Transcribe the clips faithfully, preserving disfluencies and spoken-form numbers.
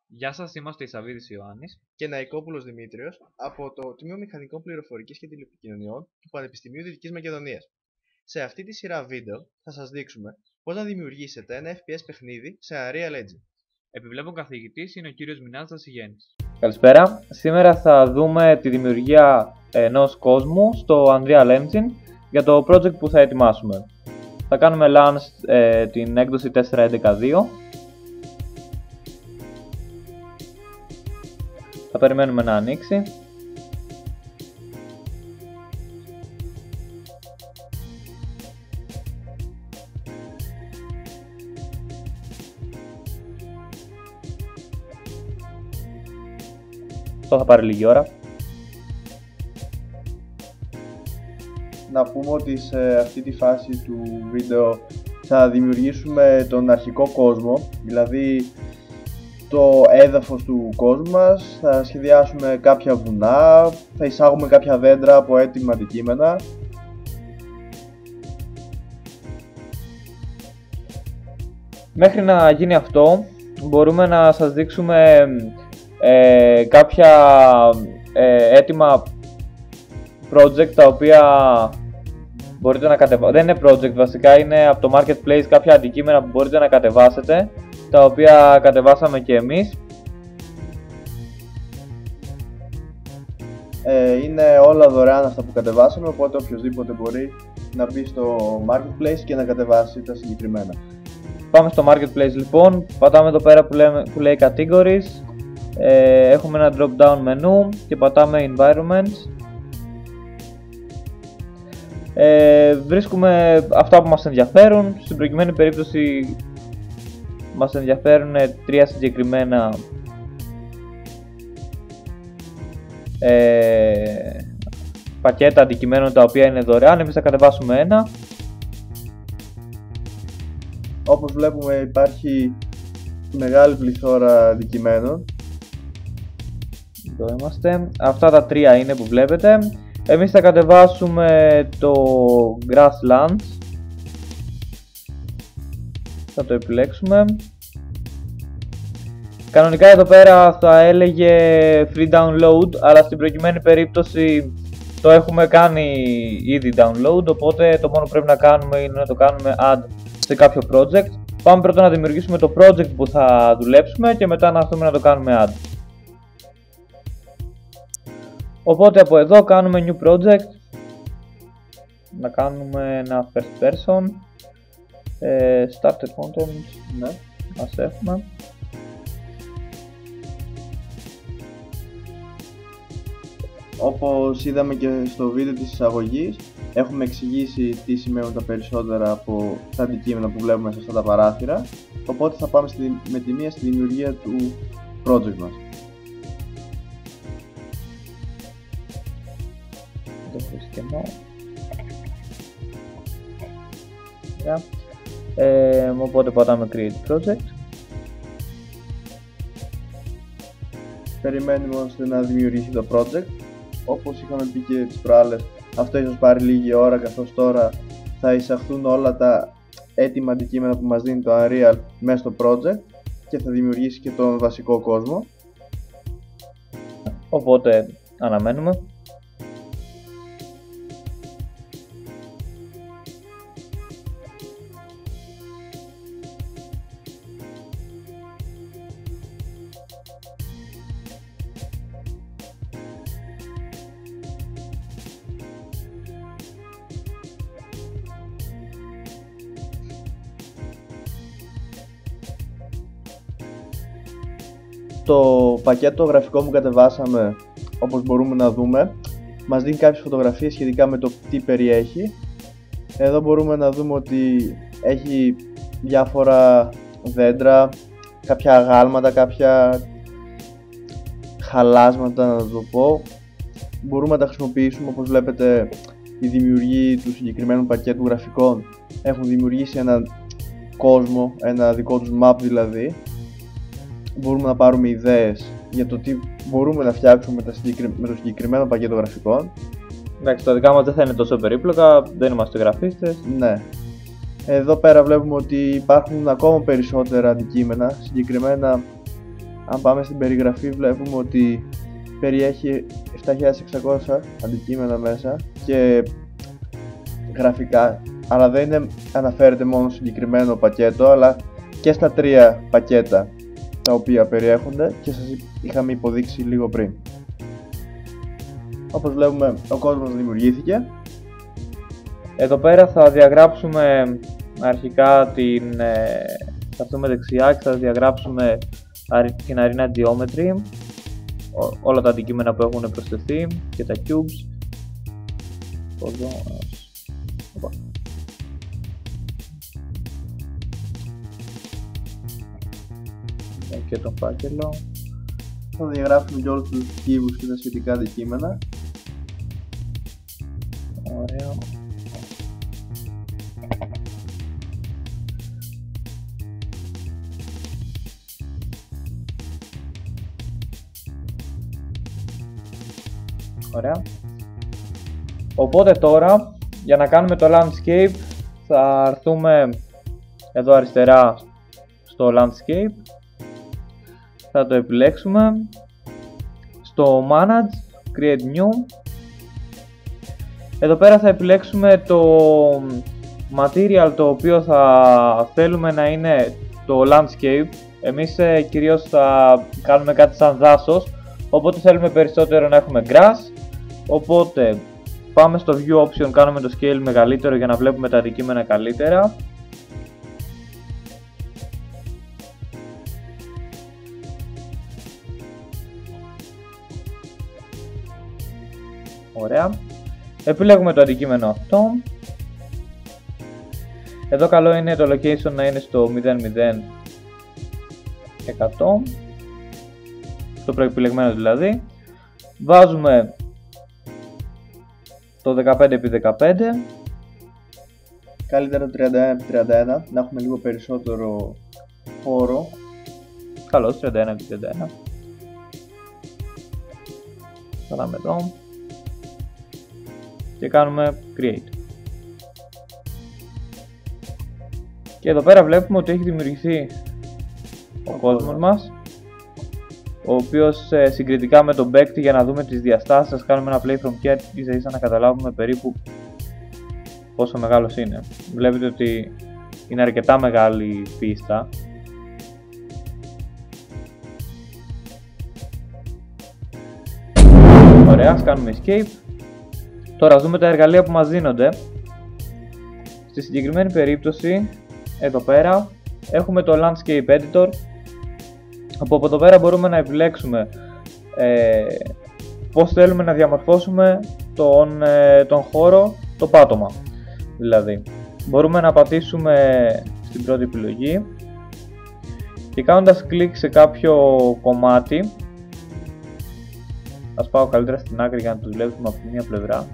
Γεια σας, είμαστε η Σαββίδης Ιωάννης και Ναϊκόπουλος Δημήτριος από το Τμήμα Μηχανικών Πληροφορικής και Τηλεπικοινωνιών του Πανεπιστημίου Δυτικής Μακεδονίας. Σε αυτή τη σειρά βίντεο θα σας δείξουμε πώς να δημιουργήσετε ένα F P S παιχνίδι σε Unreal Engine. Επιβλέπων καθηγητής είναι ο κύριος Μινάς Δασιγέννης. Καλησπέρα. Σήμερα θα δούμε τη δημιουργία ενός κόσμου στο Unreal Engine για το project που θα ετοιμάσουμε. Θα κάνουμε launch ε, την έκδοση τέσσερα έντεκα δύο. Θα περιμένουμε να ανοίξει. Αυτό θα πάρει λίγη ώρα. Να πούμε ότι σε αυτή τη φάση του βίντεο θα δημιουργήσουμε τον αρχικό κόσμο, δηλαδή το έδαφος του κόσμου μας, θα σχεδιάσουμε κάποια βουνά, θα εισάγουμε κάποια δέντρα από έτοιμα αντικείμενα. Μέχρι να γίνει αυτό μπορούμε να σας δείξουμε ε, κάποια ε, έτοιμα project τα οποία μπορείτε να κατεβάσετε. Δεν είναι project βασικά, είναι από το marketplace κάποια αντικείμενα που μπορείτε να κατεβάσετε, τα οποία κατεβάσαμε και εμείς. Ε, είναι όλα δωρεάν αυτά που κατεβάσαμε, οπότε οποιοδήποτε μπορεί να μπει στο marketplace και να κατεβάσει τα συγκεκριμένα. Πάμε στο marketplace λοιπόν, πατάμε εδώ πέρα που, λέμε, που λέει categories, ε, έχουμε ένα drop down menu και πατάμε environments. Ε, βρίσκουμε αυτά που μας ενδιαφέρουν. Στην προκειμένη περίπτωση μας ενδιαφέρουν τρία συγκεκριμένα ε, πακέτα αντικειμένων τα οποία είναι δωρεάν. Εμείς θα κατεβάσουμε ένα. Όπως βλέπουμε υπάρχει μεγάλη πληθώρα αντικειμένων. Εδώ είμαστε. Αυτά τα τρία είναι που βλέπετε. Εμείς θα κατεβάσουμε το Grasslands. Θα το επιλέξουμε. Κανονικά εδώ πέρα θα έλεγε free download, αλλά στην προκειμένη περίπτωση το έχουμε κάνει ήδη download, οπότε το μόνο που πρέπει να κάνουμε είναι να το κάνουμε add σε κάποιο project. Πάμε πρώτα να δημιουργήσουμε το project που θα δουλέψουμε και μετά να έρθουμε να το κάνουμε add. Οπότε από εδώ κάνουμε new project, να κάνουμε ένα first person, ε, starter content, ναι, ας έχουμε. Όπως είδαμε και στο βίντεο της εισαγωγής, έχουμε εξηγήσει τι σημαίνουν τα περισσότερα από τα αντικείμενα που βλέπουμε σε αυτά τα παράθυρα, οπότε θα πάμε στη, με τη μία στη δημιουργία του project μας. Ε, οπότε πατάμε create project. Περιμένουμε ώστε να δημιουργήσει το project. Όπως είχαμε πει και τις προάλλες, αυτό ίσως πάρει λίγη ώρα, καθώς τώρα θα εισαχθούν όλα τα έτοιμα αντικείμενα που μας δίνει το Unreal μέσα στο project και θα δημιουργήσει και τον βασικό κόσμο. Οπότε αναμένουμε. Το πακέτο γραφικό που κατεβάσαμε, όπως μπορούμε να δούμε, μας δίνει κάποιες φωτογραφίες σχετικά με το τι περιέχει. Εδώ μπορούμε να δούμε ότι έχει διάφορα δέντρα, κάποια αγάλματα, κάποια χαλάσματα να το πω. Μπορούμε να τα χρησιμοποιήσουμε. Όπως βλέπετε, οι δημιουργοί του συγκεκριμένου πακέτου γραφικών έχουν δημιουργήσει έναν κόσμο, ένα δικό τους map δηλαδή. Μπορούμε να πάρουμε ιδέες για το τι μπορούμε να φτιάξουμε με, τα συγκεκρι... με το συγκεκριμένο πακέτο γραφικών. Εντάξει, τα δικά μας δεν θα είναι τόσο περίπλοκα, δεν είμαστε γραφίστες. Ναι. Εδώ πέρα βλέπουμε ότι υπάρχουν ακόμα περισσότερα αντικείμενα, συγκεκριμένα αν πάμε στην περιγραφή βλέπουμε ότι περιέχει επτά χιλιάδες εξακόσια αντικείμενα μέσα και γραφικά, αλλά δεν είναι, αναφέρεται μόνο στο συγκεκριμένο πακέτο, αλλά και στα τρία πακέτα τα οποία περιέχονται και σας είχαμε υποδείξει λίγο πριν. Όπως βλέπουμε, ο κόσμος δημιουργήθηκε. Εδώ πέρα θα διαγράψουμε αρχικά την... Ε, θα έρθουμε δεξιά και θα διαγράψουμε την Arena Geometry, ό, όλα τα αντικείμενα που έχουν προσθεθεί και τα cubes. Εδώ, και τον φάκελο. Θα διαγράψουμε και όλους τους κύβους και τα σχετικά αντικείμενα. Ωραία. Ωραία. Οπότε τώρα, για να κάνουμε το landscape, θα έρθουμε εδώ αριστερά στο landscape, θα το επιλέξουμε, στο manage, create new. Εδώ πέρα θα επιλέξουμε το material το οποίο θα θέλουμε να είναι το landscape. Εμείς ε, κυρίως θα κάνουμε κάτι σαν δάσος, οπότε θέλουμε περισσότερο να έχουμε grass. Οπότε πάμε στο view option, κάνουμε το scale μεγαλύτερο για να βλέπουμε τα αντικείμενα καλύτερα. Ωραία. Επιλέγουμε το αντικείμενο αυτό. Εδώ καλό είναι το location να είναι στο μηδέν μηδέν εκατό, το προεπιλεγμένο δηλαδή. Βάζουμε το δεκαπέντε επί δεκαπέντε. Καλύτερα τριάντα ένα επί τριάντα ένα, να έχουμε λίγο περισσότερο χώρο. Καλώς, τριάντα ένα επί τριάντα ένα. Πατάμε εδώ και κάνουμε create. Και εδώ πέρα βλέπουμε ότι έχει δημιουργηθεί ο, ο κόσμος μας, ο οποίος ε, συγκριτικά με τον παίκτη, για να δούμε τις διαστάσεις, ας κάνουμε ένα play from here ίσα ίσα να καταλάβουμε περίπου πόσο μεγάλος είναι. Βλέπετε ότι είναι αρκετά μεγάλη πίστα. Ωραία, ας κάνουμε escape. Τώρα ας δούμε τα εργαλεία που μας δίνονται. Στη συγκεκριμένη περίπτωση, εδώ πέρα, έχουμε το Landscape Editor. Από εδώ πέρα μπορούμε να επιλέξουμε ε, πώς θέλουμε να διαμορφώσουμε τον, ε, τον χώρο, το πάτωμα. Δηλαδή, μπορούμε να πατήσουμε στην πρώτη επιλογή και κάνοντας κλικ σε κάποιο κομμάτι, ας πάω καλύτερα στην άκρη για να το δουλεύουμε από τη μία πλευρά.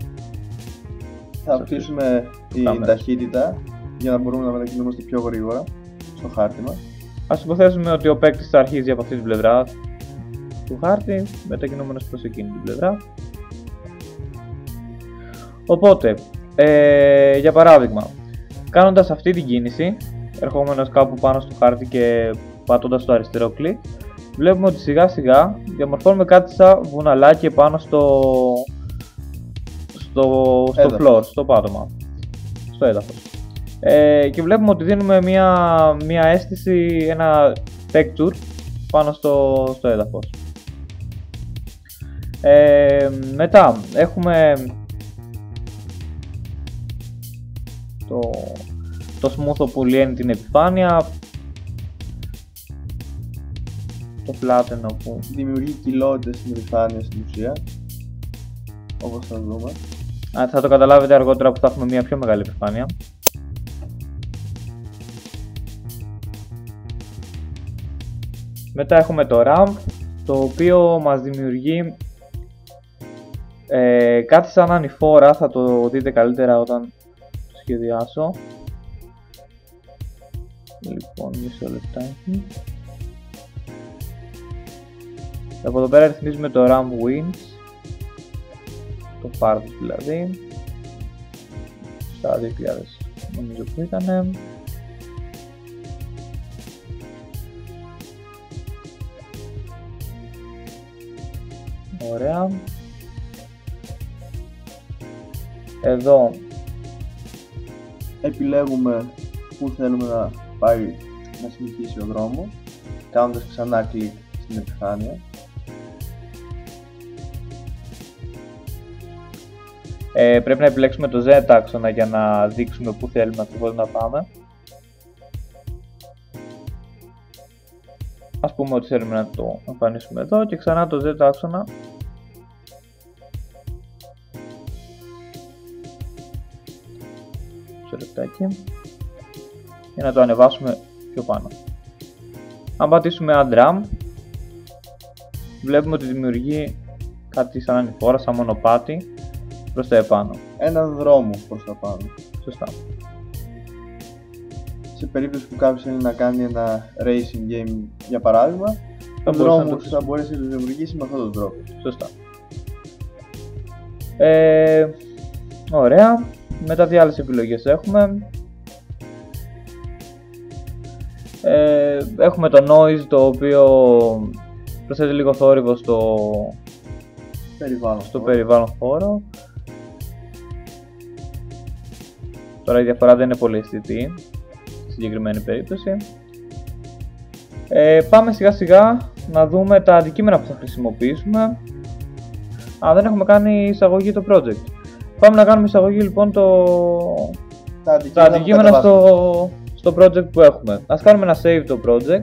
Θα αυξήσουμε την Κάμερα. ταχύτητα για να μπορούμε να μετακινούμαστε πιο γρήγορα στο χάρτη μας. Ας υποθέσουμε ότι ο παίκτης θα αρχίζει από αυτή την πλευρά του χάρτη, μετακινούμενος προς εκείνη την πλευρά. Οπότε, ε, για παράδειγμα, κάνοντας αυτή την κίνηση, ερχόμενος κάπου πάνω στο χάρτη και πατώντας το αριστερό κλικ, βλέπουμε ότι σιγά σιγά διαμορφώνουμε κάτι σαν βουναλάκι πάνω στο, στο, στο floor, στο πάτωμα, στο έδαφος. Ε, και βλέπουμε ότι δίνουμε μια, μια αίσθηση, ένα texture πάνω στο, στο έδαφος. Ε, μετά έχουμε το, το smooth που λύνει την επιφάνεια, το flatten που δημιουργεί κοιλότητες στην επιφάνεια στην ουσία, όπως θα δούμε. Α, θα το καταλάβετε αργότερα που θα έχουμε μια πιο μεγάλη επιφάνεια. Μετά έχουμε το ramp, το οποίο μας δημιουργεί ε, κάτι σαν ανηφόρα, θα το δείτε καλύτερα όταν το σχεδιάσω. Λοιπόν, μισό λεπτάκι. Από εδώ πέρα ρυθμίζουμε το ramp winds, το φάρδος δηλαδή, στα δύο χιλιάδες νομίζω που ήτανε. Ωραία. Εδώ επιλέγουμε που θέλουμε να πάει να συνεχίσει ο δρόμος, κάνοντας ξανά κλικ στην επιφάνεια. ε, πρέπει να επιλέξουμε το Z άξονα για να δείξουμε που θέλουμε ακριβώς να πάμε. Ας πούμε ότι θέλουμε να το εμφανίσουμε εδώ και ξανά το Z άξονα. Σε λεπτάκι. Για να το ανεβάσουμε πιο πάνω. Αν πατήσουμε Add RAM, βλέπουμε ότι δημιουργεί κάτι σαν ανηφόρα, σαν μονοπάτι προς τα επάνω. Έναν δρόμο προς τα πάνω. Σωστά. Σε περίπτωση που κάποιος θέλει να κάνει ένα racing game, για παράδειγμα, Θα ο μπορούσε να το δρόμος θα μπορέσει να το δημιουργήσει με αυτόν τον τρόπο. Σωστά. Ε, ωραία. Μετά τι άλλες επιλογές έχουμε. Ε, έχουμε το noise, το οποίο προσθέτει λίγο θόρυβο στο, Περιβάλλον. στο περιβάλλον χώρο. Τώρα η διαφορά δεν είναι πολύ αισθητή στη συγκεκριμένη περίπτωση. Ε, πάμε σιγά σιγά να δούμε τα αντικείμενα που θα χρησιμοποιήσουμε. Α, δεν έχουμε κάνει εισαγωγή το project. Πάμε να κάνουμε εισαγωγή λοιπόν το... τα αντικείμενα, τα αντικείμενα στο... στο project που έχουμε. Ας κάνουμε ένα save το project.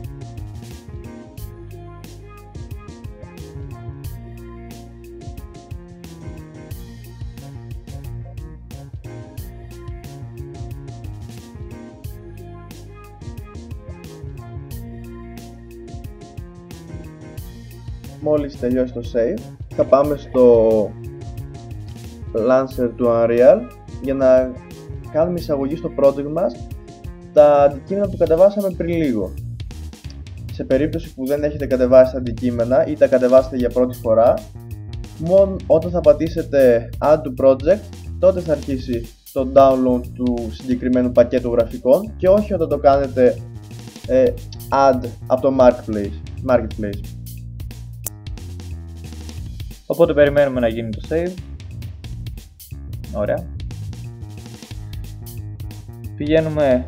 Μόλις τελειώσει το save, θα πάμε στο launcher του Unreal για να κάνουμε εισαγωγή στο project μας τα αντικείμενα που κατεβάσαμε πριν λίγο. Σε περίπτωση που δεν έχετε κατεβάσει τα αντικείμενα ή τα κατεβάσετε για πρώτη φορά, μόνο όταν θα πατήσετε Add to Project, τότε θα αρχίσει το download του συγκεκριμένου πακέτου γραφικών και όχι όταν το κάνετε ε, Add από το Marketplace. Marketplace. Οπότε περιμένουμε να γίνει το save. Ωραία. Πηγαίνουμε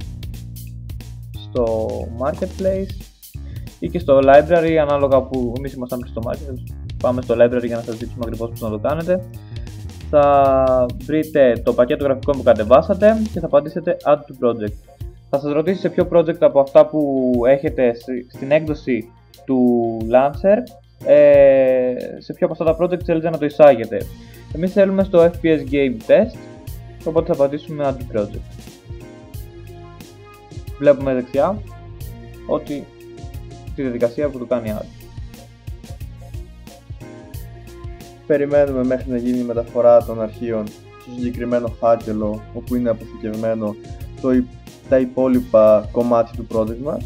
στο Marketplace ή και στο Library, ανάλογα που εμείς ήμασταν στο Marketplace. Πάμε στο Library για να σας δείξουμε ακριβώς πώς να το κάνετε. Θα βρείτε το πακέτο γραφικών που κατεβάσατε και θα πατήσετε Add to Project. Θα σας ρωτήσει σε ποιο project από αυτά που έχετε στην έκδοση του Launcher, ε, σε ποιο από αυτά τα project θέλετε να το εισάγετε. Εμείς θέλουμε στο F P S Game Test, οπότε θα πατήσουμε Add to Project. Βλέπουμε δεξιά ότι τη διαδικασία που το κάνει Add. Περιμένουμε μέχρι να γίνει η μεταφορά των αρχείων στο συγκεκριμένο φάκελο όπου είναι αποθηκευμένο το, τα υπόλοιπα κομμάτια του project μας.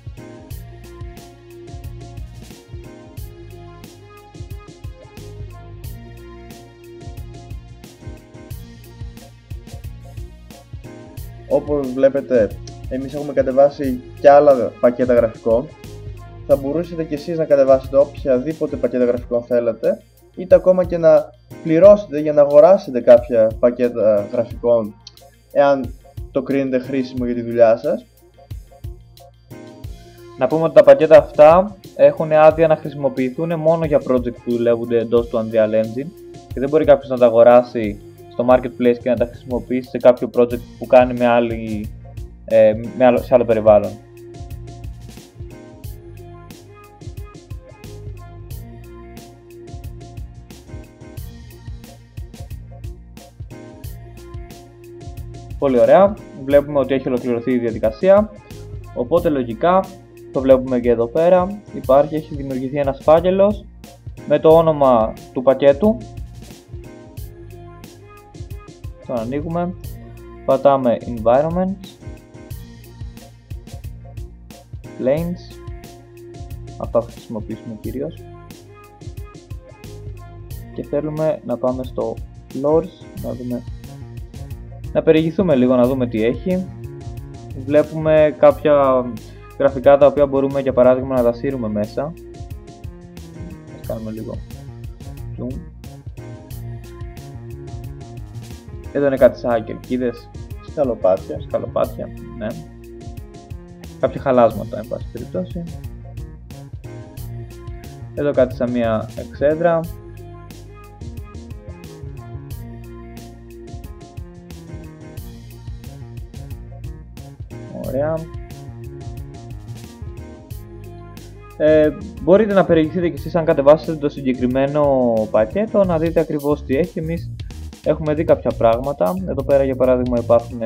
Όπως βλέπετε, εμείς έχουμε κατεβάσει και άλλα πακέτα γραφικών. Θα μπορούσατε και εσείς να κατεβάσετε οποιαδήποτε πακέτα γραφικών θέλετε, είτε ακόμα και να πληρώσετε για να αγοράσετε κάποια πακέτα γραφικών εάν το κρίνετε χρήσιμο για τη δουλειά σας. Να πούμε ότι τα πακέτα αυτά έχουν άδεια να χρησιμοποιηθούν μόνο για project που δουλεύονται εντός του Unreal Engine και δεν μπορεί κάποιος να τα αγοράσει στο Marketplace και να τα χρησιμοποιήσει σε κάποιο project που κάνει με άλλη, ε, με άλλο, σε άλλο περιβάλλον. Πολύ ωραία, βλέπουμε ότι έχει ολοκληρωθεί η διαδικασία, οπότε λογικά το βλέπουμε και εδώ πέρα, υπάρχει, έχει δημιουργηθεί ένας φάκελος με το όνομα του πακέτου. Τον ανοίγουμε, πατάμε Environments, Planes, αυτά θα χρησιμοποιήσουμε κυρίως και θέλουμε να πάμε στο Floors, να δούμε, να περιηγηθούμε λίγο να δούμε τι έχει. Βλέπουμε κάποια γραφικά τα οποία μπορούμε για παράδειγμα να τα σύρουμε μέσα. κάνουμε λίγο zoom. Εδώ είναι κάτι σαν κερκίδες, Σκαλοπάτια. σκαλοπάτια, ναι. Κάποια χαλάσματα, εν πάση περιπτώσει. Εδώ κάτι σαν μια εξέδρα. Ωραία. Ε, μπορείτε να περιηγηθείτε και εσείς αν κατεβάσετε το συγκεκριμένο πακέτο, να δείτε ακριβώς τι έχει. Εμείς έχουμε δει κάποια πράγματα. Εδώ πέρα για παράδειγμα υπάρχουν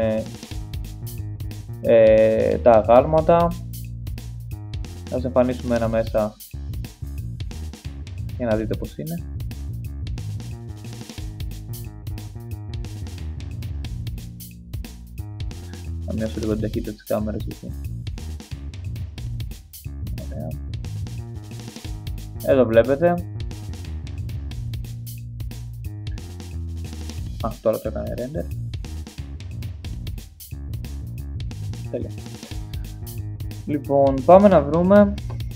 ε, τα αγάλματα. Ας εμφανίσουμε ένα μέσα για να δείτε πως είναι. Να μειώσω λίγο την ταχύτητα της κάμερας εκεί. Ωραία. Εδώ βλέπετε. Α, τώρα το έκανε render. Τέλεια. Λοιπόν, πάμε να βρούμε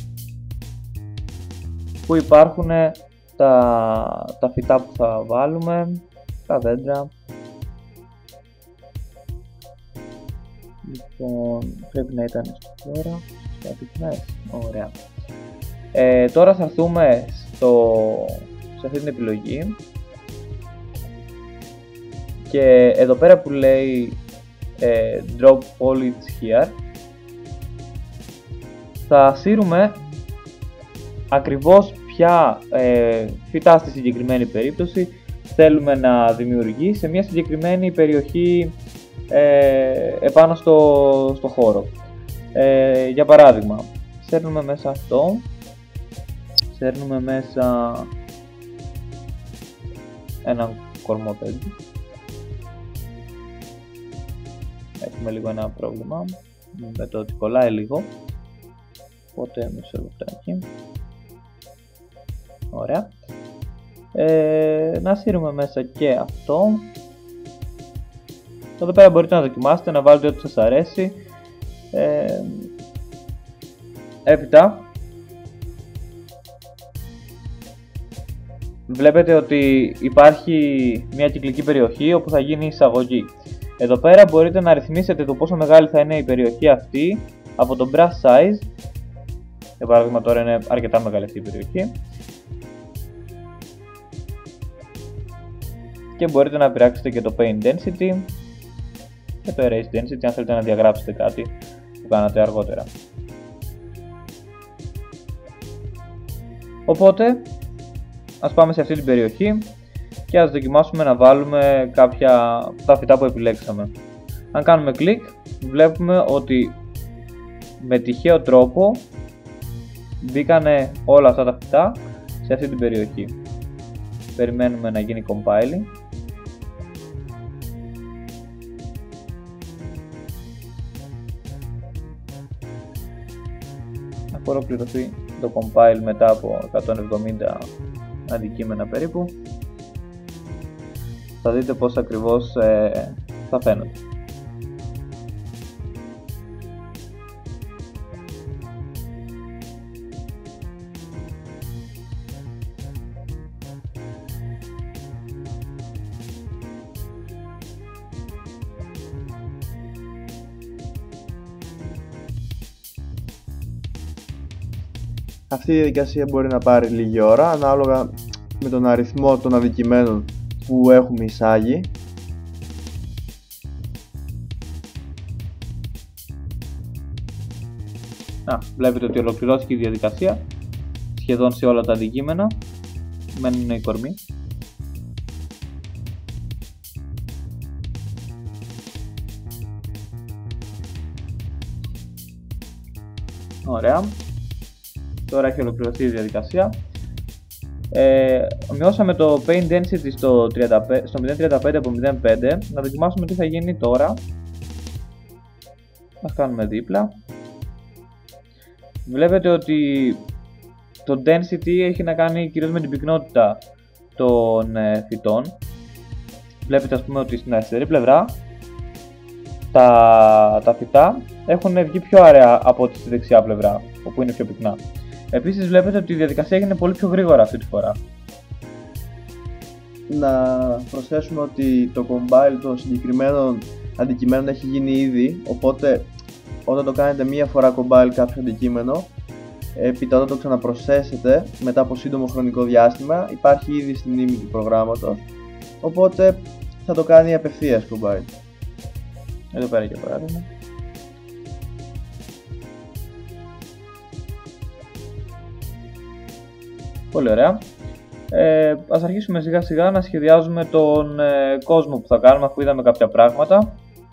που υπάρχουν τα, τα φυτά που θα βάλουμε, τα δέντρα. Λοιπόν, πρέπει να ήταν στο τώρα, ωραία. Ε, τώρα θα έρθουμε στο, σε αυτή την επιλογή και εδώ πέρα που λέει ε, Drop Foliage Here θα σύρουμε ακριβώς ποια ε, φυτά στη συγκεκριμένη περίπτωση θέλουμε να δημιουργεί σε μια συγκεκριμένη περιοχή ε, επάνω στο, στο χώρο. Ε, για παράδειγμα, σέρνουμε μέσα αυτό, σέρνουμε μέσα έναν κορμό τέτοιο. Έχουμε λίγο ένα πρόβλημα με το ότι κολλάει λίγο, οπότε μισό λεπτάκι. Ωραία. Ε, να σύρουμε μέσα και αυτό. Εδώ πέρα μπορείτε να δοκιμάσετε, να βάλετε ό,τι σας αρέσει. Ε, έπειτα βλέπετε ότι υπάρχει μια κυκλική περιοχή όπου θα γίνει εισαγωγή. Εδώ πέρα μπορείτε να ρυθμίσετε το πόσο μεγάλη θα είναι η περιοχή αυτή από το brush size. Για παράδειγμα τώρα είναι αρκετά μεγάλη αυτή η περιοχή. Και μπορείτε να επιλέξετε και το paint density και το erase density αν θέλετε να διαγράψετε κάτι που κάνατε αργότερα. Οπότε ας πάμε σε αυτή την περιοχή και ας δοκιμάσουμε να βάλουμε κάποια τα φυτά που επιλέξαμε. Αν κάνουμε κλικ βλέπουμε ότι με τυχαίο τρόπο μπήκανε όλα αυτά τα φυτά σε αυτή την περιοχή. Περιμένουμε να γίνει compiling. Αφού ολοκληρωθεί το compile μετά από εκατόν εβδομήντα αντικείμενα περίπου, θα δείτε πως ακριβώς ε, θα φαίνονται. Αυτή η διαδικασία μπορεί να πάρει λίγη ώρα ανάλογα με τον αριθμό των αντικειμένων που έχουμε εισάγει. Α, βλέπετε ότι ολοκληρώθηκε η διαδικασία σχεδόν σε όλα τα αντικείμενα. Μένουν οι κορμοί. Ωραία. Τώρα έχει ολοκληρωθεί η διαδικασία. Ε, μειώσαμε το paint density στο, τριάντα πέντε, στο μηδέν κόμμα τριάντα πέντε από μηδέν κόμμα πέντε. Να δοκιμάσουμε τι θα γίνει τώρα. Ας κάνουμε δίπλα. Βλέπετε ότι το density έχει να κάνει κυρίως με την πυκνότητα των ε, φυτών. Βλέπετε ας πούμε ότι στην αριστερή πλευρά τα, τα φυτά έχουν βγει πιο αραιά από τη δεξιά πλευρά, όπου είναι πιο πυκνά. Επίσης βλέπετε ότι η διαδικασία έγινε πολύ πιο γρήγορα αυτή τη φορά. Να προσθέσουμε ότι το compile των συγκεκριμένων αντικειμένων έχει γίνει ήδη, οπότε όταν το κάνετε μία φορά compile κάποιο αντικείμενο, έπειτα όταν το ξαναπροσθέσετε μετά από σύντομο χρονικό διάστημα, υπάρχει ήδη στη μνήμη του προγράμματος, οπότε θα το κάνει απευθείας compile. Εδώ πέρα για παράδειγμα. Πολύ ωραία. Ε, ας αρχίσουμε σιγά σιγά να σχεδιάζουμε τον ε, κόσμο που θα κάνουμε, αφού είδαμε κάποια πράγματα.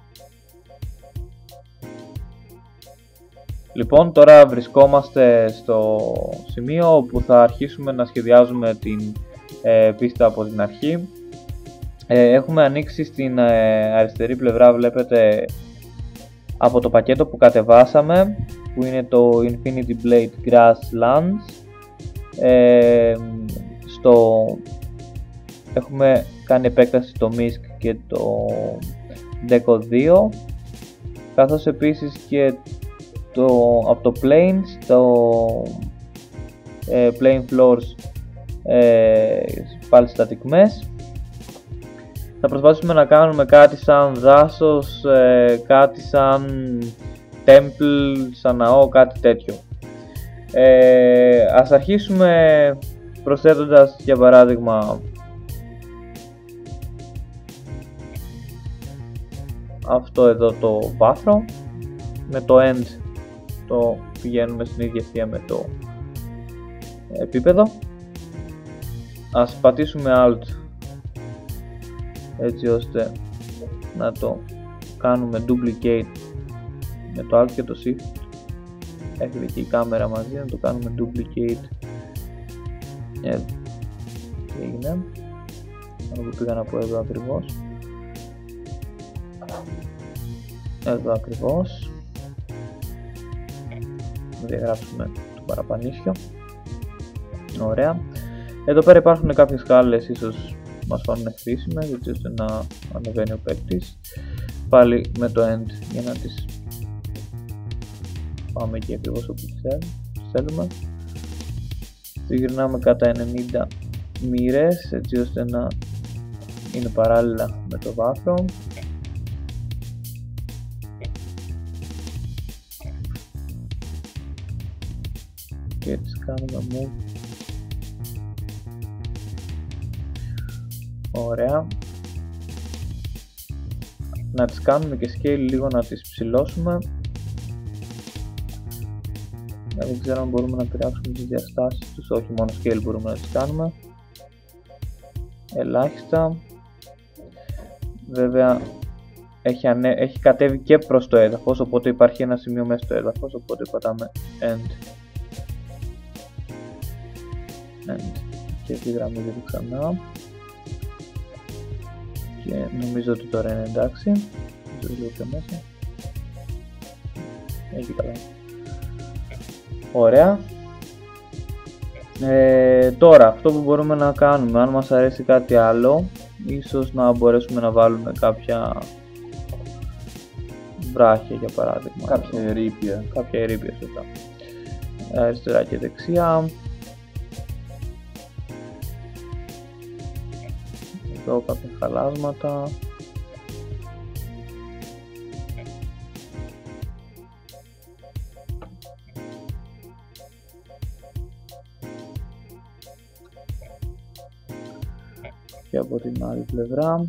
Λοιπόν, τώρα βρισκόμαστε στο σημείο όπου θα αρχίσουμε να σχεδιάζουμε την ε, πίστα από την αρχή. Ε, έχουμε ανοίξει στην ε, αριστερή πλευρά, βλέπετε, από το πακέτο που κατεβάσαμε, που είναι το Infinity Blade Grasslands. Ε, στο... Έχουμε κάνει επέκταση στο Misk και το Deco δύο, καθώς επίσης και το, από το Planes, το ε, Plane Floors, ε, πάλι static mesh. Θα προσπαθήσουμε να κάνουμε κάτι σαν δάσος, ε, κάτι σαν temple, σαν ναό, κάτι τέτοιο. Ε, ας αρχίσουμε προσθέτοντας, για παράδειγμα, αυτό εδώ το βάθρο. Με το end το πηγαίνουμε στην ίδια ευθεία με το επίπεδο. Ας πατήσουμε Alt έτσι ώστε να το κάνουμε duplicate με το Alt και το Shift. Έχετε και η κάμερα μαζί, να το κάνουμε duplicate. Ε, τι έγινε, που πήγαν από εδώ ακριβώς, εδώ ακριβώς, να διαγράψουμε το παραπανίσιο. Ωραία. Εδώ πέρα υπάρχουν κάποιες σκάλες, ίσως μας φάνουν χρήσιμες, έτσι ώστε να ανεβαίνει ο παίκτης. Πάλι με το end για να τις πάμε εκεί ακριβώς όπου θέλουμε. Τη γυρνάμε κατά ενενήντα μοίρες, έτσι ώστε να είναι παράλληλα με το βάθρο. Και τις κάνουμε move. Ωραία. Να τις κάνουμε και scale λίγο, να τις ψηλώσουμε. Δεν ξέρω αν μπορούμε να επηρεάσουμε τις διαστάσεις τους, όχι μόνο scale μπορούμε να τις κάνουμε. Ελάχιστα. Βέβαια έχει, ανέ... έχει κατέβει και προς το έδαφος, οπότε υπάρχει ένα σημείο μέσα στο έδαφος, οπότε πατάμε end. End. Και επιγραμμίζεται ξανά. Και νομίζω ότι τώρα είναι εντάξει. Το λίγο πιο μέσα. Εκεί καλά. Ωραία. Ε, τώρα αυτό που μπορούμε να κάνουμε, αν μας αρέσει κάτι άλλο, ίσως να μπορέσουμε να βάλουμε κάποια βράχια, για παράδειγμα. Κάποια ερείπια. Κάποια ερείπια, σωστά. Αριστερά και δεξιά. Εδώ κάποια χαλάσματα. Και από την άλλη πλευρά.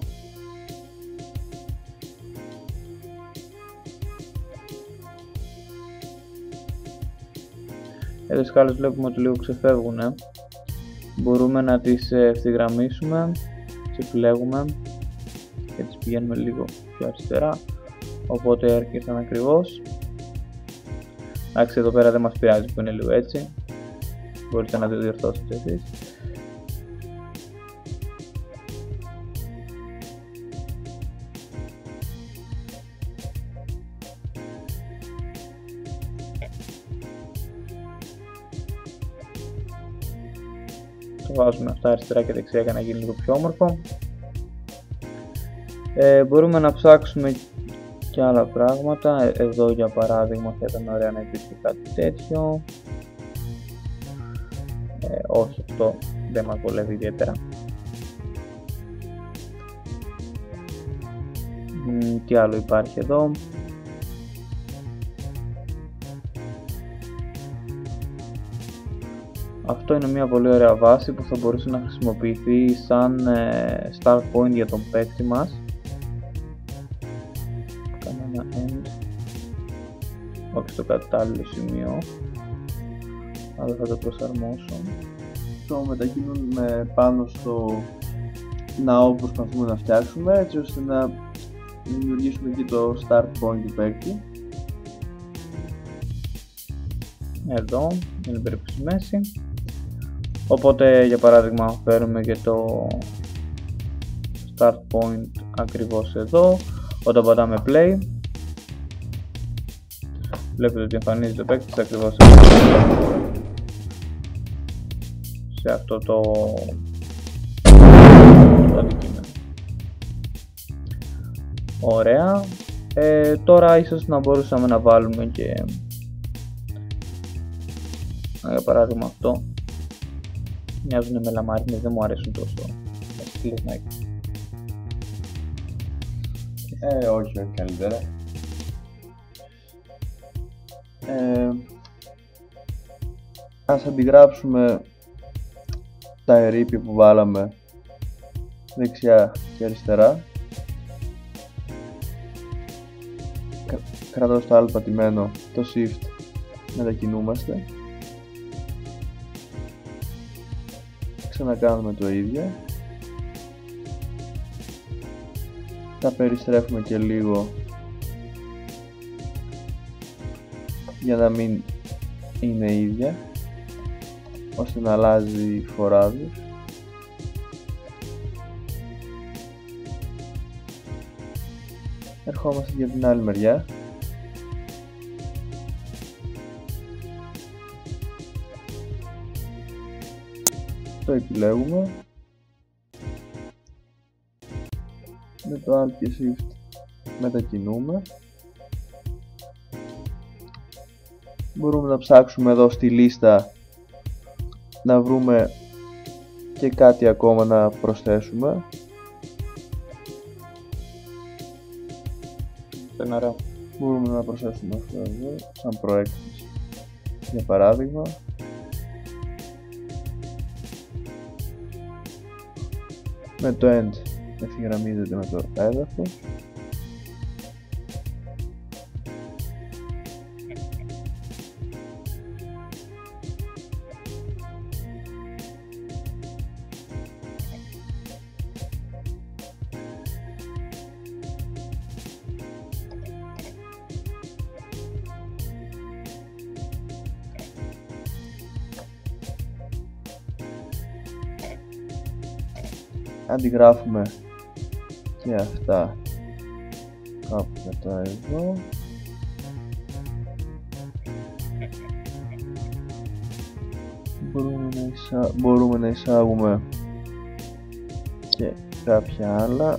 Εδώ οι σκάλες βλέπουμε ότι λίγο ξεφεύγουν. Ε. Μπορούμε να τις ευθυγραμμίσουμε. Τις επιλέγουμε και τις πηγαίνουμε λίγο πιο αριστερά. Οπότε έρχεται ακριβώς. Εντάξει, εδώ πέρα δεν μας πειράζει που είναι λίγο έτσι. Μπορείτε να το διορθώσετε εσείς. Το βάζουμε αυτά αριστερά και δεξιά για να γίνει λίγο πιο όμορφο. Ε, μπορούμε να ψάξουμε και άλλα πράγματα. Εδώ για παράδειγμα θα ήταν ωραία να υπήρχε κάτι τέτοιο. ε, όχι, αυτό δεν μας βολεύει ιδιαίτερα. Μ, τι άλλο υπάρχει εδώ? Αυτό είναι μια πολύ ωραία βάση που θα μπορούσε να χρησιμοποιηθεί σαν ε, start point για τον παίκτη μας. Κάνω ένα end, όχι στο κατάλληλο σημείο, αλλά θα το προσαρμόσω. Το μετακινούμε πάνω στο ναό που προσπαθούμε να φτιάξουμε, έτσι ώστε να δημιουργήσουμε εκεί το start point του παίκτη. Εδώ είναι περίπου στη μέση. Οπότε για παράδειγμα φέρουμε και το start point ακριβώς εδώ. Όταν πατάμε play, βλέπετε ότι εμφανίζεται ο παίκτης ακριβώς εδώ, σε αυτό το, το αντικείμενο. Ωραία. Ε, τώρα ίσως να μπορούσαμε να βάλουμε και, για παράδειγμα αυτό, μοιάζουν με λαμαρίνες, δεν μου αρέσουν τόσο στυλές Nike. Ε, όχι, όχι καλύτερα. Ε, ας αντιγράψουμε τα ερείπια που βάλαμε δεξιά και αριστερά. Κρατώντας το alt πατημένο, το shift μετακινούμαστε. Ξανακάνουμε το ίδιο. Τα περιστρέφουμε και λίγο για να μην είναι ίδια, ώστε να αλλάζει φοράδους. Ερχόμαστε για την άλλη μεριά. Το επιλέγουμε. Με το alt και shift μετακινούμε. Μπορούμε να ψάξουμε εδώ στη λίστα να βρούμε και κάτι ακόμα να προσθέσουμε. Ωραία. Μπορούμε να προσθέσουμε αυτό εδώ σαν προέκτηση, για παράδειγμα. Με το end ευθυγραμμίζεται με το έδαφος. Αντιγράφουμε και αυτά κάπου μετά εδώ. Μπορούμε να, εισά... Μπορούμε να εισάγουμε και κάποια άλλα.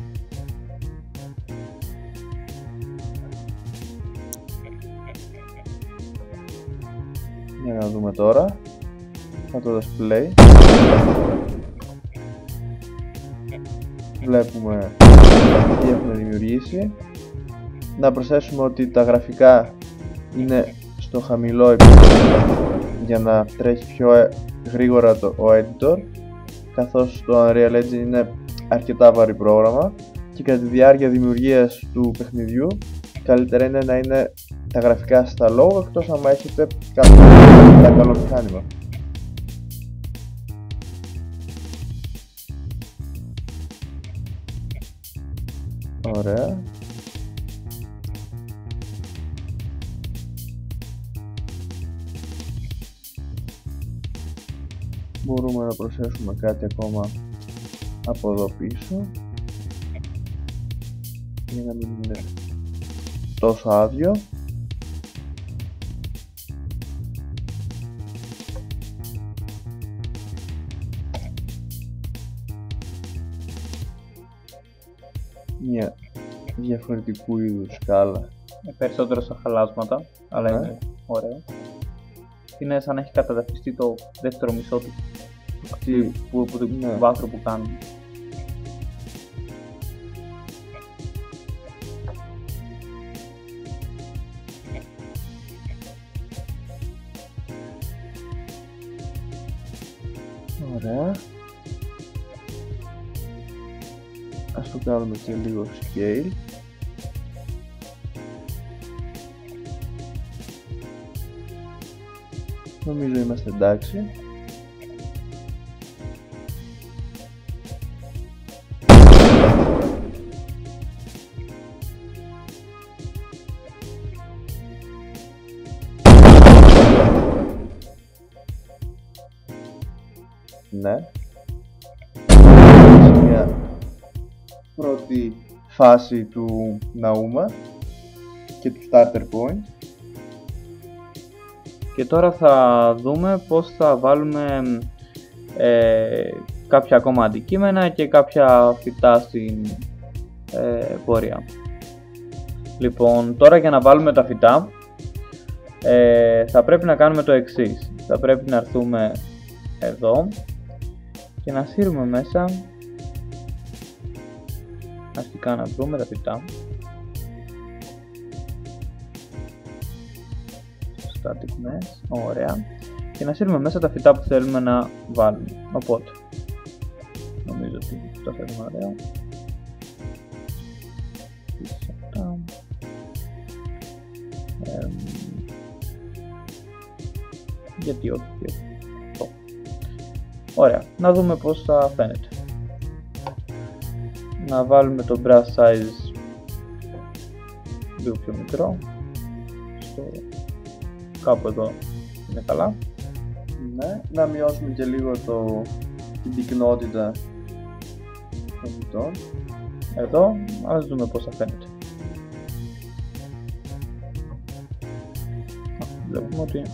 Για να δούμε τώρα. Θα το δώσω play. Βλέπουμε τι έχουμε δημιουργήσει. Να προσθέσουμε ότι τα γραφικά είναι στο χαμηλό επίπεδο για να τρέχει πιο γρήγορα το, ο editor, καθώς το Unreal Engine είναι αρκετά βαρύ πρόγραμμα και κατά τη διάρκεια δημιουργίας του παιχνιδιού καλύτερα είναι να είναι τα γραφικά στα low, εκτός άμα έχετε κάποιο καλό μηχάνημα. Ωραία. Μπορούμε να προσθέσουμε κάτι ακόμα από εδώ πίσω για να μην είναι τόσο άδειο. Μια διαφορετικού είδους σκάλα. Περισσότερο στα χαλάσματα, αλλά ναι. Είναι ωραίο. είναι σαν να έχει καταδαφιστεί το δεύτερο μισό του, του, Τι, που, που, του, ναι. του άνθρωπου που κάνουν. Ωραία. Ας το κάνουμε και λίγο scale. Νομίζω είμαστε εντάξει. Ναι. Σε μια πρώτη φάση του ναού και του starter point. Και τώρα θα δούμε πώς θα βάλουμε ε, κάποια ακόμα αντικείμενα και κάποια φυτά στην ε, πορεία. Λοιπόν, τώρα για να βάλουμε τα φυτά ε, θα πρέπει να κάνουμε το εξής. Θα πρέπει να έρθουμε εδώ και να σύρουμε μέσα αρχικά να βρούμε τα φυτά. Static mesh, ωραία. Και να σύρουμε μέσα τα φυτά που θέλουμε να βάλουμε. Οπότε, νομίζω ότι το θέλουμε ωραία. Ε, γιατί όχι, αυτό. Ωραία, να δούμε πώς θα φαίνεται. Να βάλουμε το brush size λίγο πιο μικρό. Στο... Κάπου εδώ είναι καλά. Ναι, να μειώσουμε και λίγο το, την πυκνότητα των φυτών. Εδώ, ας δούμε πώς θα φαίνεται. Βλέπουμε ότι...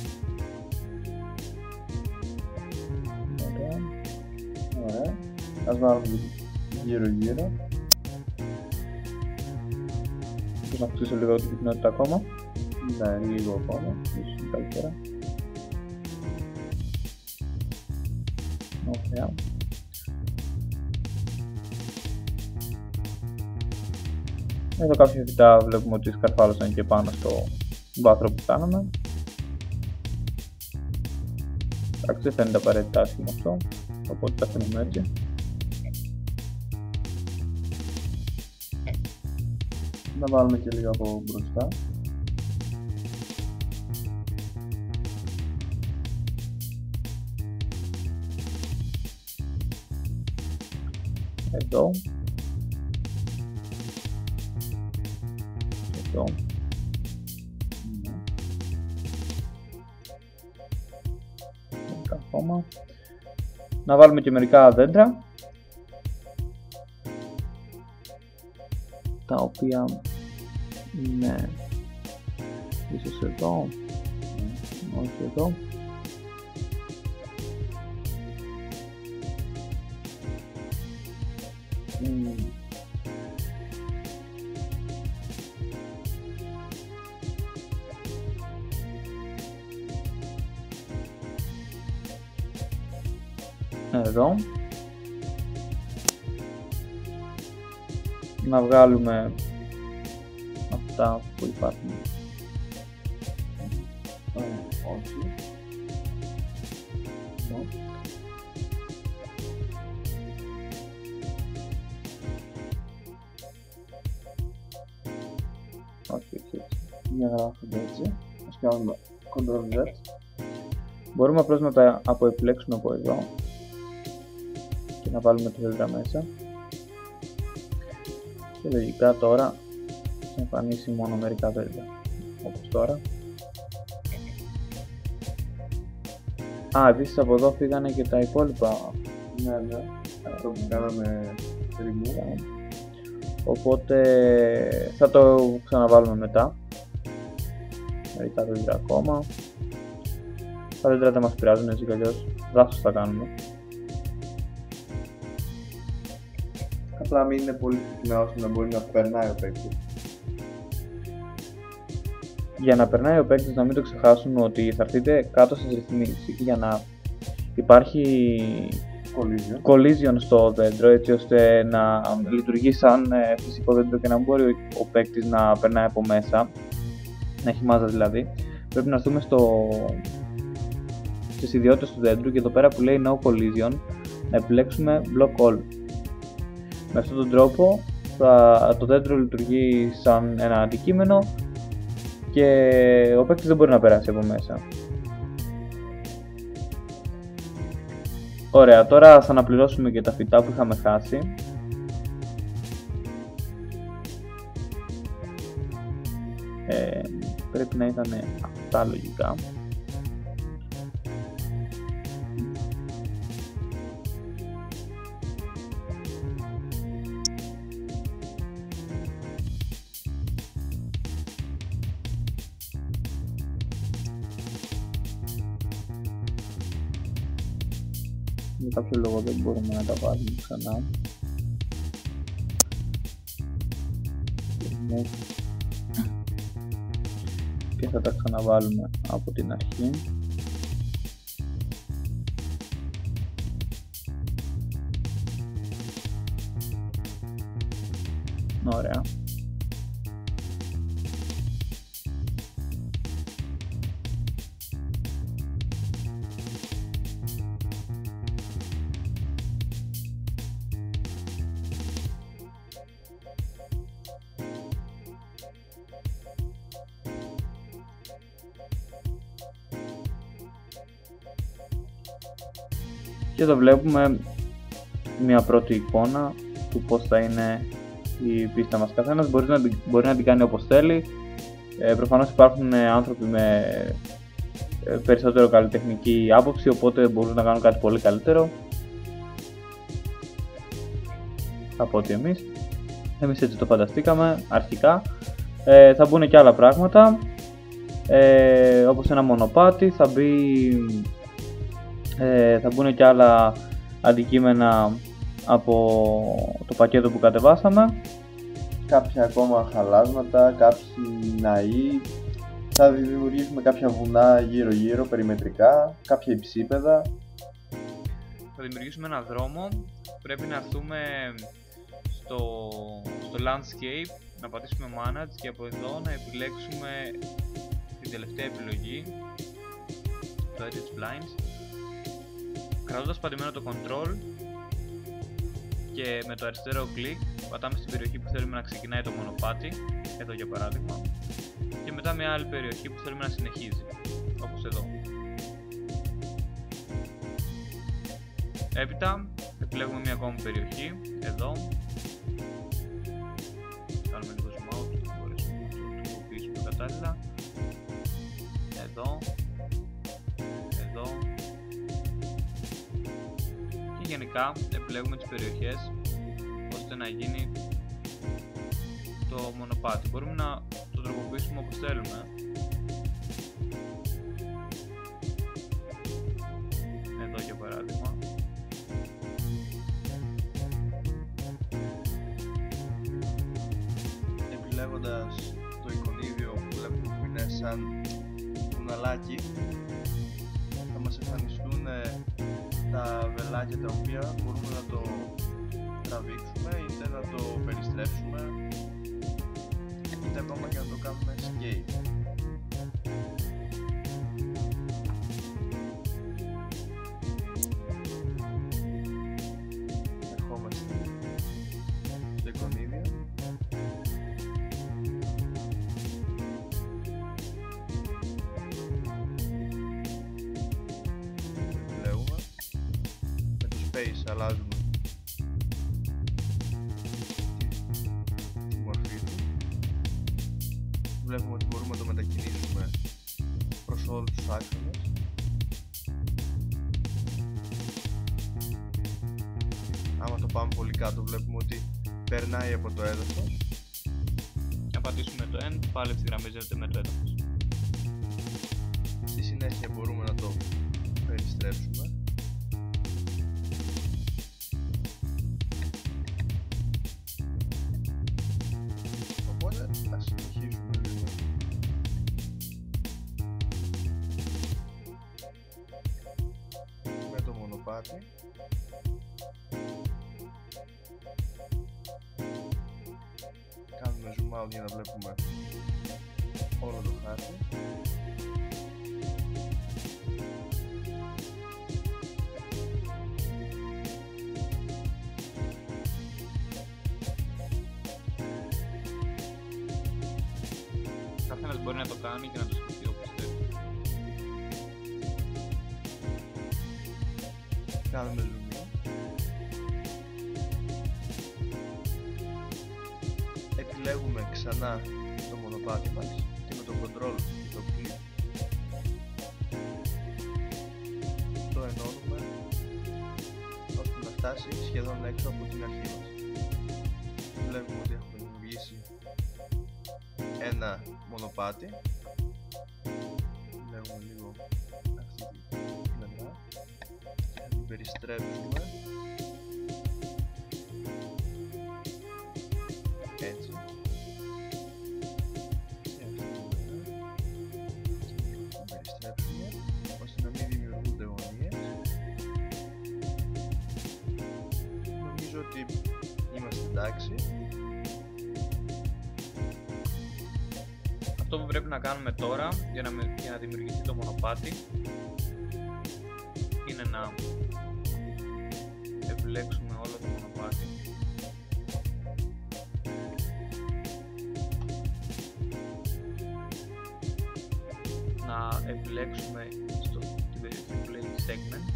Ωραία. Ωραία. Ας βάλουμε γύρω γύρω. Ίσως να αυξήσω λίγο την πυκνότητα ακόμα. Ναι, λίγο ακόμα. Ίσως είναι καλύτερα. Ωραία. Εδώ κάποια φυτά βλέπουμε ότι σκαρφάλωσαν και πάνω στο βάθρο που κάναμε. Εντάξει, δεν φαίνεται απαραίτητα άσχημο αυτό, οπότε τα αφήνουμε έτσι. Να βάλουμε και λίγο από μπροστά. Εδώ. Εδώ. Ναι. Μερικά ακόμα. Να βάλουμε και μερικά δέντρα, τα οποία είναι ίσως εδώ, όχι εδώ. Mm. Εδώ. Να βγάλουμε αυτά που υπάρχουν. Ε, όχι. Εδώ. Όχι, όχι, έτσι. Διαγράφονται έτσι. Ας κάνουμε control Z. Μπορούμε απλώς να τα αποεπιλέξουμε από εδώ και να βάλουμε τη δέντρα μέσα. Και λογικά τώρα θα εμφανίσει μόνο μερικά δέντρα, όπως τώρα. Α, επίσης από εδώ φύγανε και τα υπόλοιπα. Ναι, ναι. Αυτό που κάναμε remove. Οπότε θα το ξαναβάλουμε μετά. Μερικά δέντρα ακόμα. Τα δέντρα δεν μας πειράζουν, έτσι κι αλλιώς λάθος θα κάνουμε. Απλά μην είναι πολύ πυκνά ώστε να μπορεί να περνάει ο παίκτης. για να περνάει ο παίκτης να μην το ξεχάσουν ότι θα έρθετε κάτω στις ρυθμίσεις για να υπάρχει Collision. collision στο δέντρο, έτσι ώστε να λειτουργεί σαν ε, φυσικό δέντρο και να μην μπορεί ο, ο παίκτης να περνάει από μέσα, να έχει μάζα δηλαδή. Πρέπει να έρθουμε στο, στις ιδιότητες του δέντρου και εδώ πέρα που λέει no collision να επιλέξουμε block all. Με αυτόν τον τρόπο θα, το δέντρο λειτουργεί σαν ένα αντικείμενο και ο παίκτης δεν μπορεί να περάσει από μέσα. Ωραία, τώρα θα αναπληρώσουμε και τα φυτά που είχαμε χάσει. Ε, πρέπει να ήταν αυτά λογικά. Για κάποιο λόγο δεν μπορούμε να τα βάλουμε ξανά. Και θα τα ξαναβάλουμε από την αρχή. Ωραία. Και εδώ βλέπουμε μια πρώτη εικόνα του πώς θα είναι η πίστα μας. Καθένας μπορεί να, μπορεί να την κάνει όπως θέλει. Ε, προφανώς υπάρχουν άνθρωποι με περισσότερο καλλιτεχνική άποψη, οπότε μπορούν να κάνουν κάτι πολύ καλύτερο από ότι εμείς. Εμείς έτσι το φανταστήκαμε αρχικά. Ε, θα μπουν και άλλα πράγματα, ε, όπως ένα μονοπάτι, θα μπει... Ε, θα μπουν και άλλα αντικείμενα από το πακέτο που κατεβάσαμε. Κάποια ακόμα χαλάσματα, κάποιοι ναοί. Θα δημιουργήσουμε κάποια βουνά γύρω γύρω περιμετρικά, κάποια υψίπεδα. Θα δημιουργήσουμε ένα δρόμο. Πρέπει να έρθουμε στο, στο landscape, να πατήσουμε manage και από εδώ να επιλέξουμε την τελευταία επιλογή, το edit splines. Κρατώντας πατημένο το control και με το αριστερό κλικ πατάμε στην περιοχή που θέλουμε να ξεκινάει το μονοπάτι, εδώ για παράδειγμα, και μετά μια άλλη περιοχή που θέλουμε να συνεχίζει, όπως εδώ. Έπειτα επιλέγουμε μια ακόμη περιοχή, εδώ. Κάνουμε λίγο zoom out για να μπορέσουμε να το τροποποιήσουμε κατάλληλα. Εδώ. Εδώ. Και γενικά επιλέγουμε τις περιοχές ώστε να γίνει το μονοπάτι. Μπορούμε να το τροποποιήσουμε όπως θέλουμε. Εδώ για παράδειγμα. Επιλέγοντας το εικονίδιο που βλέπουμε που είναι σαν κουναλάκι, θα μας εμφανιστούν τα βελάκια τα οποία μπορούμε να το τραβήξουμε είτε να το περιστρέψουμε είτε ακόμα και να το κάνουμε scale. Ερχόμαστε στο εικονίδιο. Επιλέγουμε. Με το space αλλάζουμε τη μορφή του. Βλέπουμε ότι μπορούμε να το μετακινήσουμε προς όλους τους άξονες. Άμα το πάμε πολύ κάτω βλέπουμε ότι περνάει από το έδαφος. Να πατήσουμε το end, πάλι ευθυγραμμίζεται με το έδαφος. Στη συνέχεια μπορούμε να το περιστρέψουμε. Οπότε ας συνεχίσουμε λίγο. το μονοπάτι. Κάνουμε zoom out για να βλέπουμε όλο το χάρτη. Καθένας μπορεί να το κάνει και να το σκεφτεί όπως θέλει. Κάνουμε zoom in. Επιλέγουμε ξανά το μονοπάτι μας και με το control και το click το ενώνουμε ώστε να φτάσει σχεδόν έξω από την αρχή μας. Βλέπουμε ότι έχουμε δημιουργήσει ένα μονοπάτι. Βλέπουμε λίγο αυτή την πλευρά. Θα την περιστρέψουμε έτσι και αυτή την πλευρά θα την περιστρέψουμε ώστε να μην δημιουργούνται γωνίες. Νομίζω ότι είμαστε εντάξει. Αυτό που πρέπει να κάνουμε τώρα για να, για να δημιουργηθεί το μονοπάτι είναι να επιλέξουμε όλο το μονοπάτι, να επιλέξουμε στο, την περιοχή που λέει segment